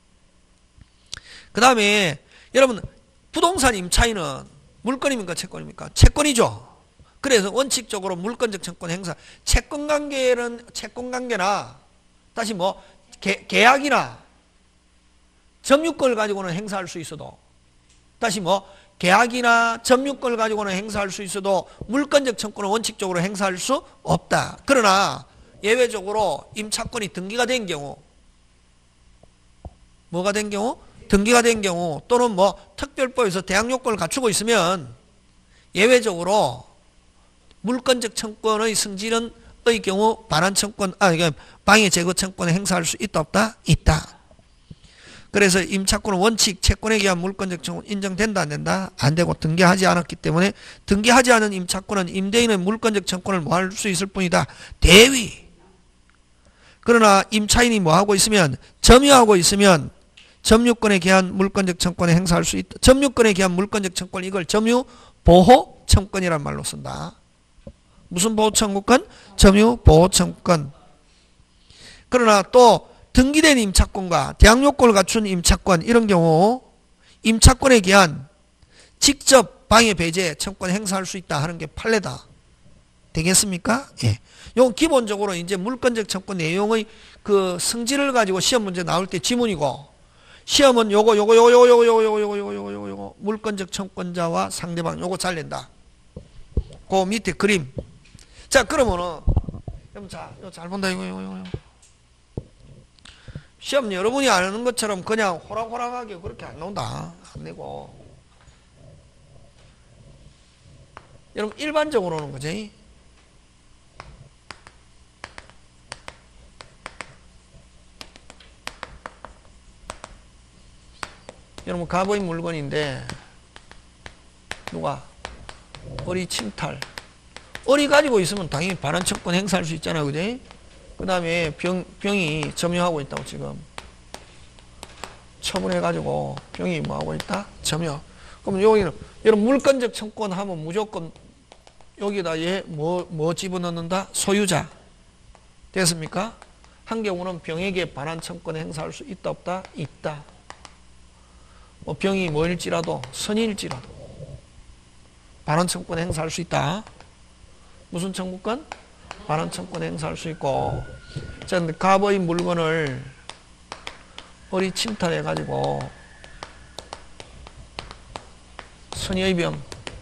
그 다음에 여러분 부동산 임차인은 물권입니까? 채권입니까? 채권이죠. 그래서 원칙적으로 물권적 청권 행사. 채권관계나 다시 계약이나 점유권을 가지고는 행사할 수 있어도 다시 계약이나 점유권을 가지고는 행사할 수 있어도 물권적 청권은 원칙적으로 행사할 수 없다. 그러나 예외적으로 임차권이 등기가 된 경우, 뭐가 된 경우? 등기가 된 경우 또는 특별법에서 대항 요건을 갖추고 있으면 예외적으로 물권적 청권의 승진의 경우 반환 청권, 방해 제거 청권을 행사할 수 있다, 없다? 있다. 그래서 임차권은 원칙 채권에 의한 물권적 청권 인정된다, 안 된다? 안 되고 등기하지 않았기 때문에 등기하지 않은 임차권은 임대인의 물권적 청권을 할 수 있을 뿐이다. 대위. 그러나 임차인이 하고 있으면 점유하고 있으면 점유권에 기한 물권적 청권을 행사할 수 있다. 점유권에 기한 물권적 청권, 이걸 점유보호청권이란 말로 쓴다. 무슨 보호청구권? 점유보호청권. 그러나 또 등기된 임차권과 대항요건을 갖춘 임차권 이런 경우 임차권에 기한 직접 방해 배제 청구권 행사할 수 있다 하는 게 판례다. 되겠습니까? 예. 요 기본적으로 이제 물권적 청구권 내용의 그 성질을 가지고 시험 문제 나올 때 지문이고 시험은 요거 물권적 청구권자와 상대방 요거 잘 낸다. 그 밑에 그림. 자, 그러면은 자, 이거 잘 본다 이거. 시험 여러분이 아는 것처럼 그냥 호락호락하게 그렇게 안 나온다. 안 내고. 여러분 일반적으로는 그지? 여러분 갑의 물건인데 누가? 어리 침탈. 어리 가지고 있으면 당연히 반환청권 행사할 수 있잖아요. 그지? 그 다음에 병이 점유하고 있다고 지금. 처분해가지고 병이 뭐하고 있다? 점유. 그럼 여기는, 여러분 물권적 청권 하면 무조건 여기다 뭐 집어넣는다? 소유자. 됐습니까? 한 경우는 병에게 반환청권 행사할 수 있다, 없다? 있다. 뭐 병이 뭐일지라도, 선일지라도 반환청권 행사할 수 있다. 무슨 청구권? 반환청권 행사할 수 있고. 자, 근데 갑의 물건을 어리 침탈해가지고 선의의 병,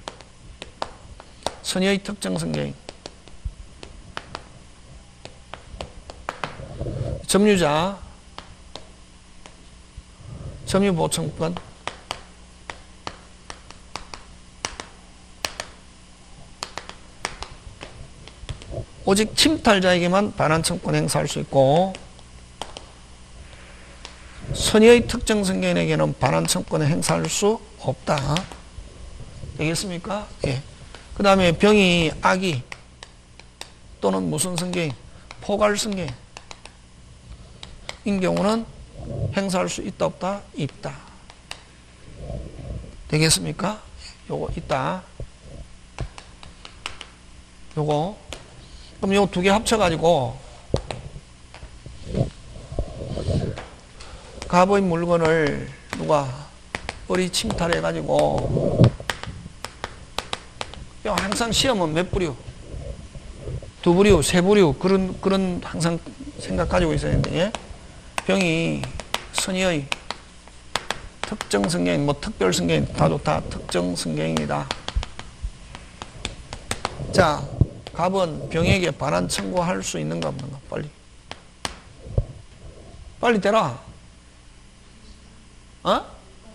선의의 특정 성경, 점유자, 점유보청권, 오직 침탈자에게만 반환청권 행사할 수 있고 선의의 특정 성견에게는 반환청권을 행사할 수 없다. 되겠습니까? 예. 그 다음에 병이 악의 또는 무슨 성견? 포괄 성견 인 경우는 행사할 수 있다, 없다? 있다. 되겠습니까? 요거 있다. 요거. 그럼 요 두 개 합쳐가지고 갑의 물건을 누가 어리 침탈해가지고 항상 시험은 몇 부류? 두 부류, 세 부류 그런 항상 생각 가지고 있어야 되는데 예? 병이 선의의 특정 성경, 뭐 특별 성경 다 좋다. 특정 성경이다. 자, 갑은 병에게 반환 청구할 수 있는가 없는가? 빨리 대라. 어?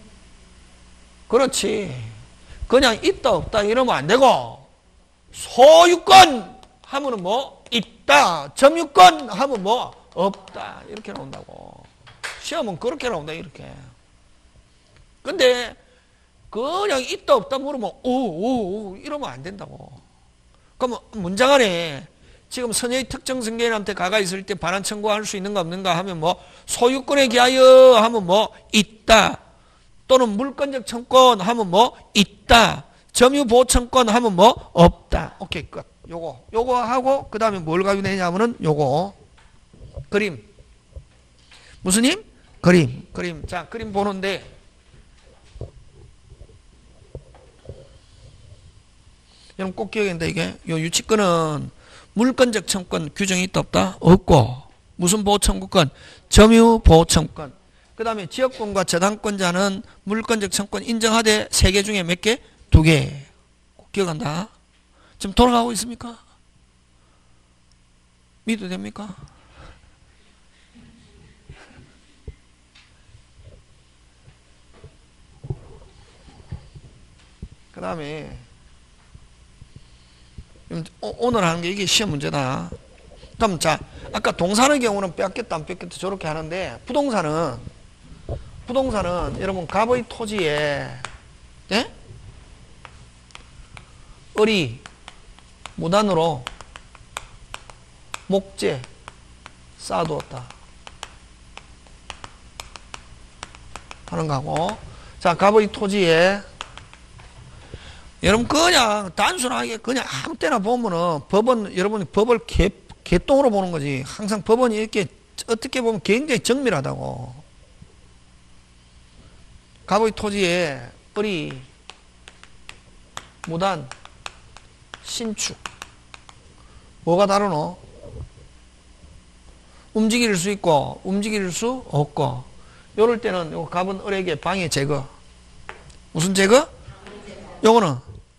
그렇지. 그냥 있다 없다 이러면 안 되고 소유권 하면은 뭐 있다. 점유권 하면 뭐 없다. 이렇게 나온다고. 시험은 그렇게 나온다. 이렇게. 근데 그냥 있다 없다 물으면 오 이러면 안 된다고. 그럼 문장 안에 지금 선의의 특정 승계인한테 가가 있을 때 반환 청구할 수 있는가 없는가 하면 뭐 소유권에 기하여 하면 뭐 있다. 또는 물권적 청권 하면 뭐 있다. 점유보청권 하면 뭐 없다. 오케이 끝. 요거 하고 그 다음에 뭘 가지고 내냐면은 요거 그림. 무슨 힘? 그림. 자, 그림 보는데 여러분 꼭 기억해야 된다. 이게 요 유치권은 물권적 청권 규정이 있다 없다? 없고 무슨 보호청구권? 점유보호청권. 그 다음에 지역권과 저당권자는 물권적 청권 인정하되 3개 중에 몇 개? 2개. 꼭 기억한다. 지금 돌아가고 있습니까? 믿어도 됩니까? 그 다음에 오늘 하는 게 이게 시험 문제다. 그럼 자, 아까 동산의 경우는 뺏겼다 안 뺏겼다 저렇게 하는데 부동산은 여러분 갑의 토지에 네? 을이 무단으로 목재 쌓아두었다 하는 거고, 자, 갑의 토지에 여러분 그냥 단순하게 그냥 아무 때나 보면은 법은 여러분이 법을 개똥으로 보는 거지. 항상 법원이 이렇게 어떻게 보면 굉장히 정밀하다고. 갑의 토지에 을이 무단 신축 뭐가 다르노? 움직일 수 있고 움직일 수 없고. 요럴 때는 요 갑은 을에게 방해 제거. 무슨 제거? 요거는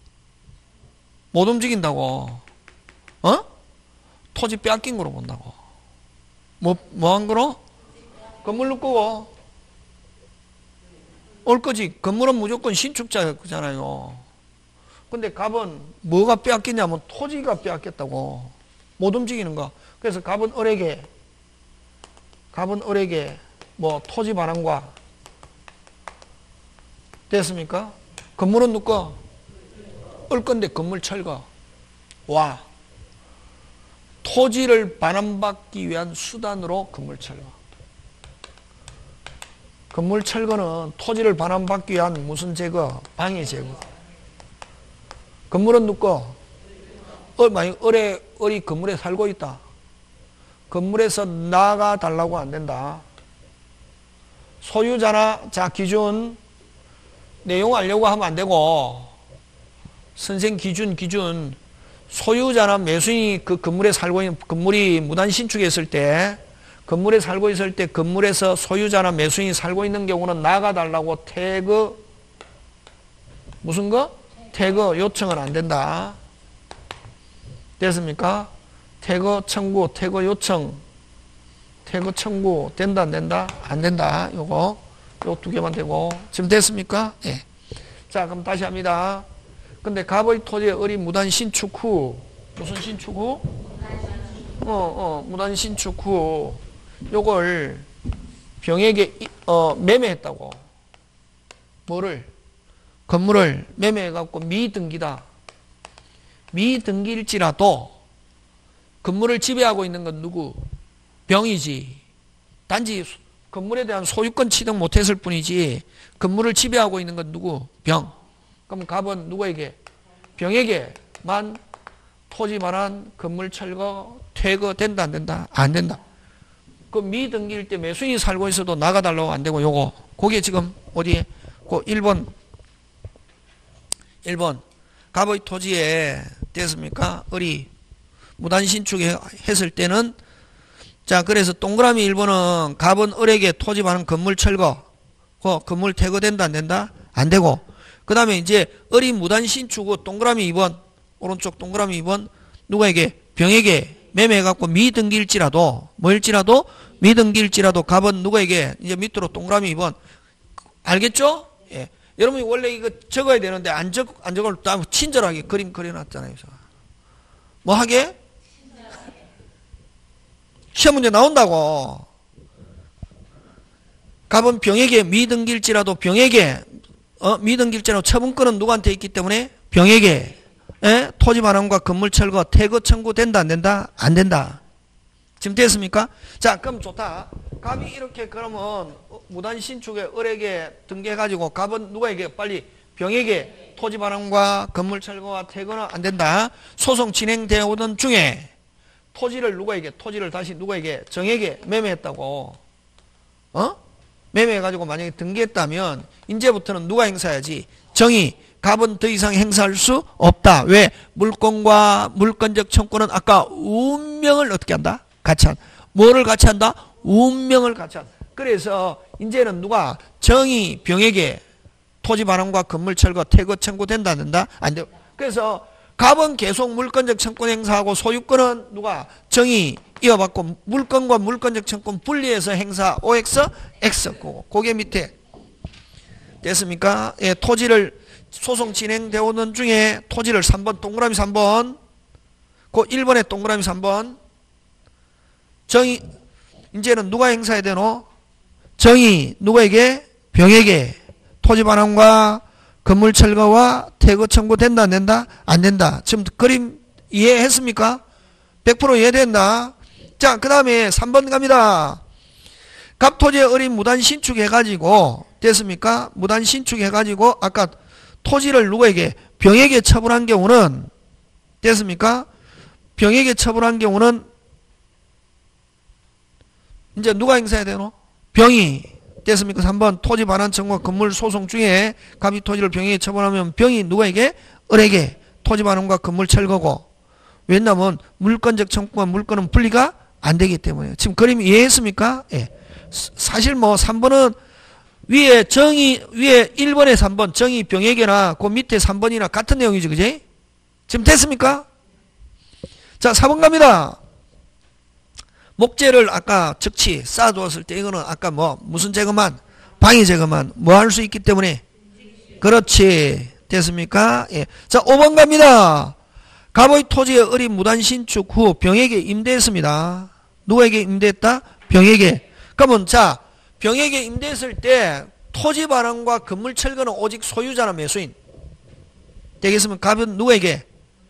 못 움직인다고. 어? 토지 빼앗긴 거로 본다고. 뭐 한 거로? 건물 누꾸고 올 거지. 건물은 무조건 신축자잖아요. 근데 갑은 뭐가 빼앗기냐면 토지가 빼앗겼다고. 못 움직이는 거. 그래서 갑은 을에게 뭐 토지 반환과 됐습니까? 건물은 누구? 을 건데 건물 철거. 와. 토지를 반환받기 위한 수단으로 건물 철거. 건물 철거는 토지를 반환받기 위한 무슨 제거? 방해 제거. 건물은 누구? 만약 을이 건물에 살고 있다. 건물에서 나가 달라고 안 된다. 소유자나 자 기준 내용 알려고 하면 안 되고 선생 기준 소유자나 매수인이 그 건물에 살고 있는 건물이 무단 신축했을 때 건물에 살고 있을 때 건물에서 소유자나 매수인이 살고 있는 경우는 나가 달라고 태그 무슨 거? 태그 요청은 안 된다. 됐습니까? 태그 청구, 태그 요청, 태그 청구 된다 안 된다? 안 된다. 요거 요 두 개만 되고 지금 됐습니까? 예. 자 그럼 다시 합니다. 근데 갑의 토지에 을이 무단 신축 후 무슨 신축 후? 무단 신축 후 요걸 병에게 매매했다고. 뭐를? 건물을 매매해갖고 미등기다. 미등기일지라도 건물을 지배하고 있는 건 누구? 병이지. 단지 건물에 대한 소유권 취득 못했을 뿐이지 건물을 지배하고 있는 건 누구? 병. 그럼 갑은 누구에게? 병에게만 토지 반환, 건물 철거, 퇴거 된다 안 된다? 안 된다. 그 미등기일 때 매수인이 살고 있어도 나가달라고 안 되고 요거. 그게 지금 어디에? 그 1번 갑의 토지에 됐습니까? 을이 무단 신축했을 때는 자 그래서 동그라미 1번은 갑은 을에게 토지 반환 건물 철거 그 건물 퇴거된다 안 된다? 안 되고 그 다음에 이제 을이 무단 신축 후 동그라미 2번 오른쪽 동그라미 2번 누구에게? 병에게 매매해갖고 미등기일지라도 뭐일지라도 미등기일지라도 갑은 누구에게? 이제 밑으로 동그라미 2번 알겠죠? 예. 여러분이 원래 이거 적어야 되는데 안 적을 친절하게 그림 그려놨잖아요. 뭐 하게? 시험 문제 나온다고. 갑은 병에게 미등기일지라도 병에게 미등기일지라도 처분권은 누구한테 있기 때문에 병에게 토지 반환과 건물 철거 퇴거 청구 된다 안 된다? 안 된다. 지금 됐습니까? 자 그럼 좋다. 갑이 이렇게 그러면 무단 신축에 을에게 등기해가지고 갑은 누구에게? 빨리 병에게 토지 반환과 건물 철거와 퇴거는 안 된다. 소송 진행되어 오던 중에 토지를 누구에게? 토지를 다시 누구에게? 정에게 매매했다고. 매매해가지고 만약에 등기했다면 이제부터는 누가 행사해야지? 정이. 갑은 더 이상 행사할 수 없다. 왜? 물권과 물권적 청구는 아까 운명을 어떻게 한다? 같이 한다. 뭐를 같이 한다? 운명을 같이 한다. 그래서 이제는 누가? 정이 병에게 토지 반환과 건물 철거 퇴거 청구된다 안 된다? 안 돼. 그래서 갑은 계속 물권적 청권 행사하고 소유권은 누가? 정이 이어받고 물권과 물권적 청권 분리해서 행사 OX, X. 고개 밑에 됐습니까? 예, 토지를 소송 진행되어 오는 중에 토지를 3번 동그라미 3번 그 1번에 동그라미 3번 정의 이제는 누가 행사해야 되노? 정의 누구에게? 병에게 토지 반환과 건물 철거와 퇴거 청구 된다 안 된다? 안 된다. 지금 그림 이해했습니까? 100% 이해된다. 자 그 다음에 3번 갑니다. 갑토지에 을이 무단 신축해가지고 됐습니까? 무단 신축해가지고 아까 토지를 누구에게? 병에게 처분한 경우는 됐습니까? 병에게 처분한 경우는 이제 누가 행사해야 되노? 병이. 됐습니까? 3번 토지 반환 청구와 건물 소송 중에 갑이 토지를 병에게 처분하면 병이 누구에게? 을에게 토지 반환과 건물 철거고. 왜냐면 물권적 청구와 물권은 분리가 안 되기 때문에. 지금 그림 이해했습니까? 예. 사실 뭐 3번은 위에 1번에 3번 정의 병에게나 그 밑에 3번이나 같은 내용이지, 그지? 지금 됐습니까? 자, 4번 갑니다. 목재를 아까 적치 쌓아두었을 때 이거는 아까 무슨 제거만? 방위 제거만 뭐 할 수 있기 때문에. 그렇지. 됐습니까? 예. 자, 5번 갑니다. 갑의 토지의 을이 무단 신축 후 병에게 임대했습니다. 누구에게 임대했다? 병에게. 그러면 자, 병에게 임대했을 때 토지 반환과 건물 철거는 오직 소유자나 매수인. 되겠으면 갑은 누구에게?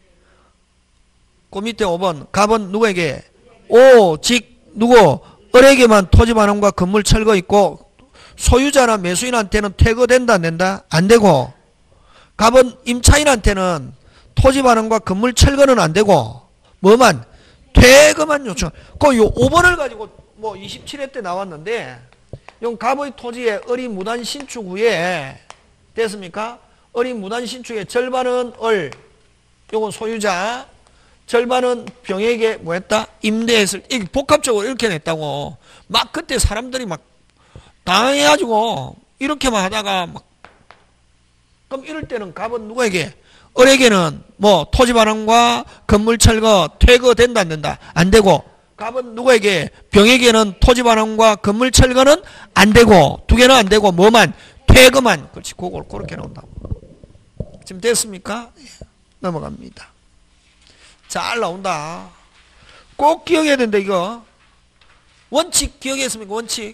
그 밑에 5번. 갑은 누구에게? 오직 누구? 을에게만 토지 반환과 건물 철거 있고 소유자나 매수인한테는 퇴거된다 안 된다? 안 되고 갑은 임차인한테는 토지 반환과 건물 철거는 안 되고 뭐만? 퇴거만 요청. 그 요 5번을 가지고 27회 때 나왔는데 요 갑의 토지에 을이 무단 신축 후에 됐습니까? 을이 무단 신축에 절반은 을 요건 소유자 절반은 병에게 뭐했다? 임대했을 때 복합적으로 이렇게 냈다고. 막 그때 사람들이 막 당해가지고 이렇게만 하다가 막 그럼 이럴 때는 갑은 누구에게? 을에게는 토지 반환과 건물 철거 퇴거된다 안 된다? 안 되고 갑은 누구에게? 병에게는 토지 반환과 건물 철거는 안 되고 두 개는 안 되고 뭐만? 퇴거만. 그렇지. 그걸 그렇게 놓는다고. 지금 됐습니까? 예. 넘어갑니다. 잘 나온다. 꼭 기억해야 된다 이거. 원칙 기억했습니까? 원칙.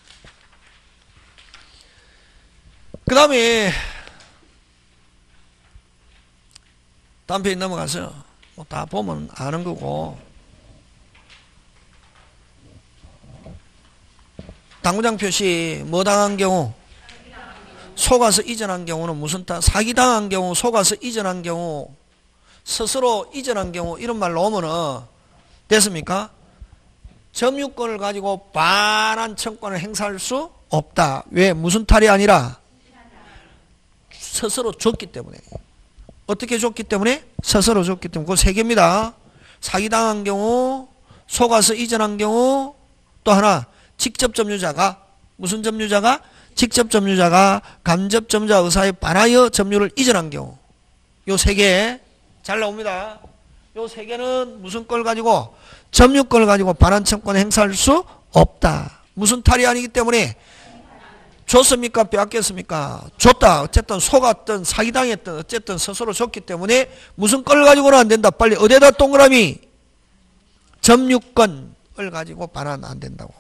그 다음에 다음 페이지 넘어가서 다 보면 아는 거고 당구장 표시 뭐 당한 경우? 속아서 이전한 경우는 무슨 사기당한 경우, 속아서 이전한 경우, 스스로 이전한 경우 이런 말 나오면은 됐습니까? 점유권을 가지고 반환 청구권을 행사할 수 없다. 왜? 무슨 탈이 아니라 스스로 줬기 때문에. 어떻게 줬기 때문에? 스스로 줬기 때문에. 그거 세 개입니다. 사기당한 경우, 속아서 이전한 경우, 또 하나 직접 점유자가 무슨 점유자가? 직접 점유자가 간접 점유자 의사에 반하여 점유를 이전한 경우. 요 세 개 잘 나옵니다. 요 세 개는 무슨 걸 가지고? 점유권을 가지고 반환 청구권을 행사할 수 없다. 무슨 탈이 아니기 때문에 줬습니까? 빼앗겼습니까? 줬다. 어쨌든 속았든 사기당했든 어쨌든 스스로 줬기 때문에 무슨 걸 가지고는 안 된다. 빨리 어디에다 동그라미? 점유권을 가지고 반환 안 된다고.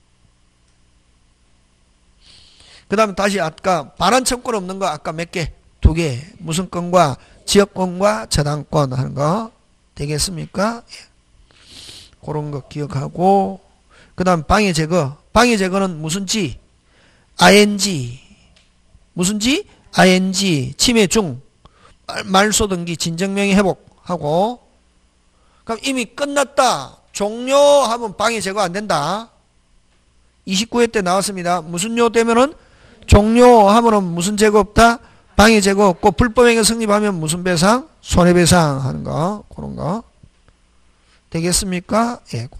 그 다음에 다시 아까 반환 청구권 없는 거 아까 몇 개? 두 개. 무슨 권과? 지역권과 저당권 하는 거 되겠습니까? 예. 그런 거 기억하고 그 다음 방해 제거. 방해 제거는 무슨 지? ing. 무슨 지? ing. 침해 중. 말소 등기 진정명의 회복하고 그럼 이미 끝났다. 종료하면 방해 제거 안 된다. 29회 때 나왔습니다. 무슨 요 되면은 종료하면은 무슨 제거 없다? 방해 제거 없고 불법행위 성립하면 무슨 배상? 손해배상 하는 거. 그런 거. 되겠습니까? 예.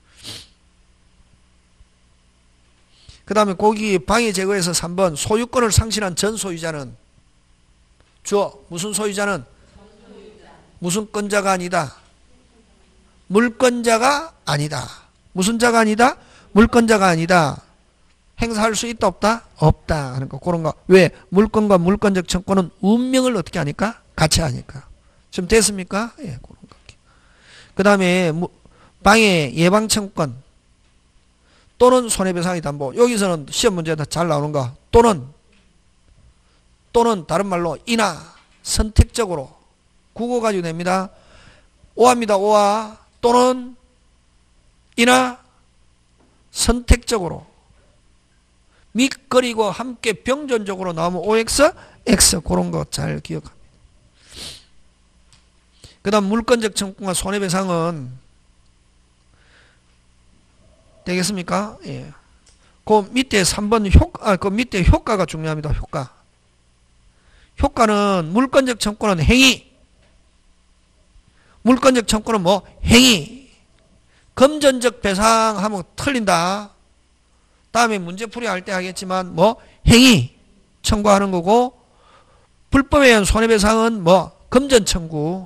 그 다음에 거기 방해 제거에서 3번 소유권을 상실한 전 소유자는 주어. 무슨 소유자는? 무슨 권자가 아니다. 물권자가 아니다. 무슨 자가 아니다? 물권자가 아니다. 행사할 수 있다 없다? 없다 하는 거. 그런 거. 왜? 물권과 물권적 청구는 운명을 어떻게 하니까? 같이 하니까. 좀 됐습니까? 예, 그런 거. 그 다음에 방해 예방 청구권 또는 손해배상의 담보. 여기서는 시험 문제다 잘 나오는 거. 또는 다른 말로 이나 선택적으로 국어 가지고 냅니다. 오합니다. 오화 또는 이나 선택적으로 밑거리고 함께 병존적으로 나오면 OX, X 그런 거 잘 기억합니다. 그 다음 물권적 청구와 손해배상은 되겠습니까? 예. 그 밑에 3번 그 밑에 효과가 중요합니다. 효과. 효과는 물권적 청구는 행위. 물권적 청구는 뭐? 행위. 금전적 배상하면 틀린다. 다음에 문제풀이 할 때 하겠지만 뭐? 행위 청구하는 거고, 불법에 의한 손해배상은 뭐? 금전 청구.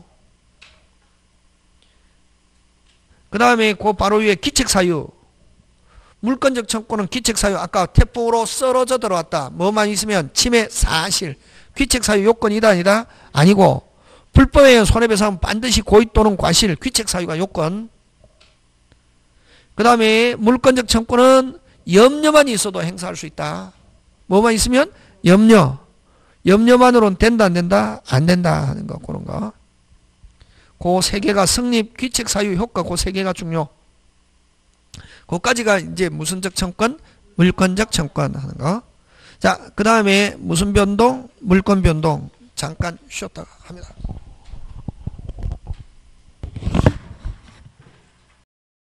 그 다음에 그 바로 위에 기책사유. 물권적 청구는 기책사유. 아까 태풍으로 썰어져 들어왔다. 뭐만 있으면 침해 사실. 귀책사유 요건이다 아니다? 아니고, 불법에 의한 손해배상은 반드시 고의 또는 과실. 귀책사유가 요건. 그 다음에 물권적 청구는 염려만 있어도 행사할 수 있다. 뭐만 있으면? 염려. 염려만으로는 된다 안 된다? 안 된다 하는 거, 그런 거. 그 세 개가 성립, 귀책, 사유, 효과, 그 세 개가 중요. 그까지가 이제 무슨적 청권, 물권적 청권 하는 거. 자, 그 다음에 무슨 변동? 물권 변동. 잠깐 쉬었다가 합니다.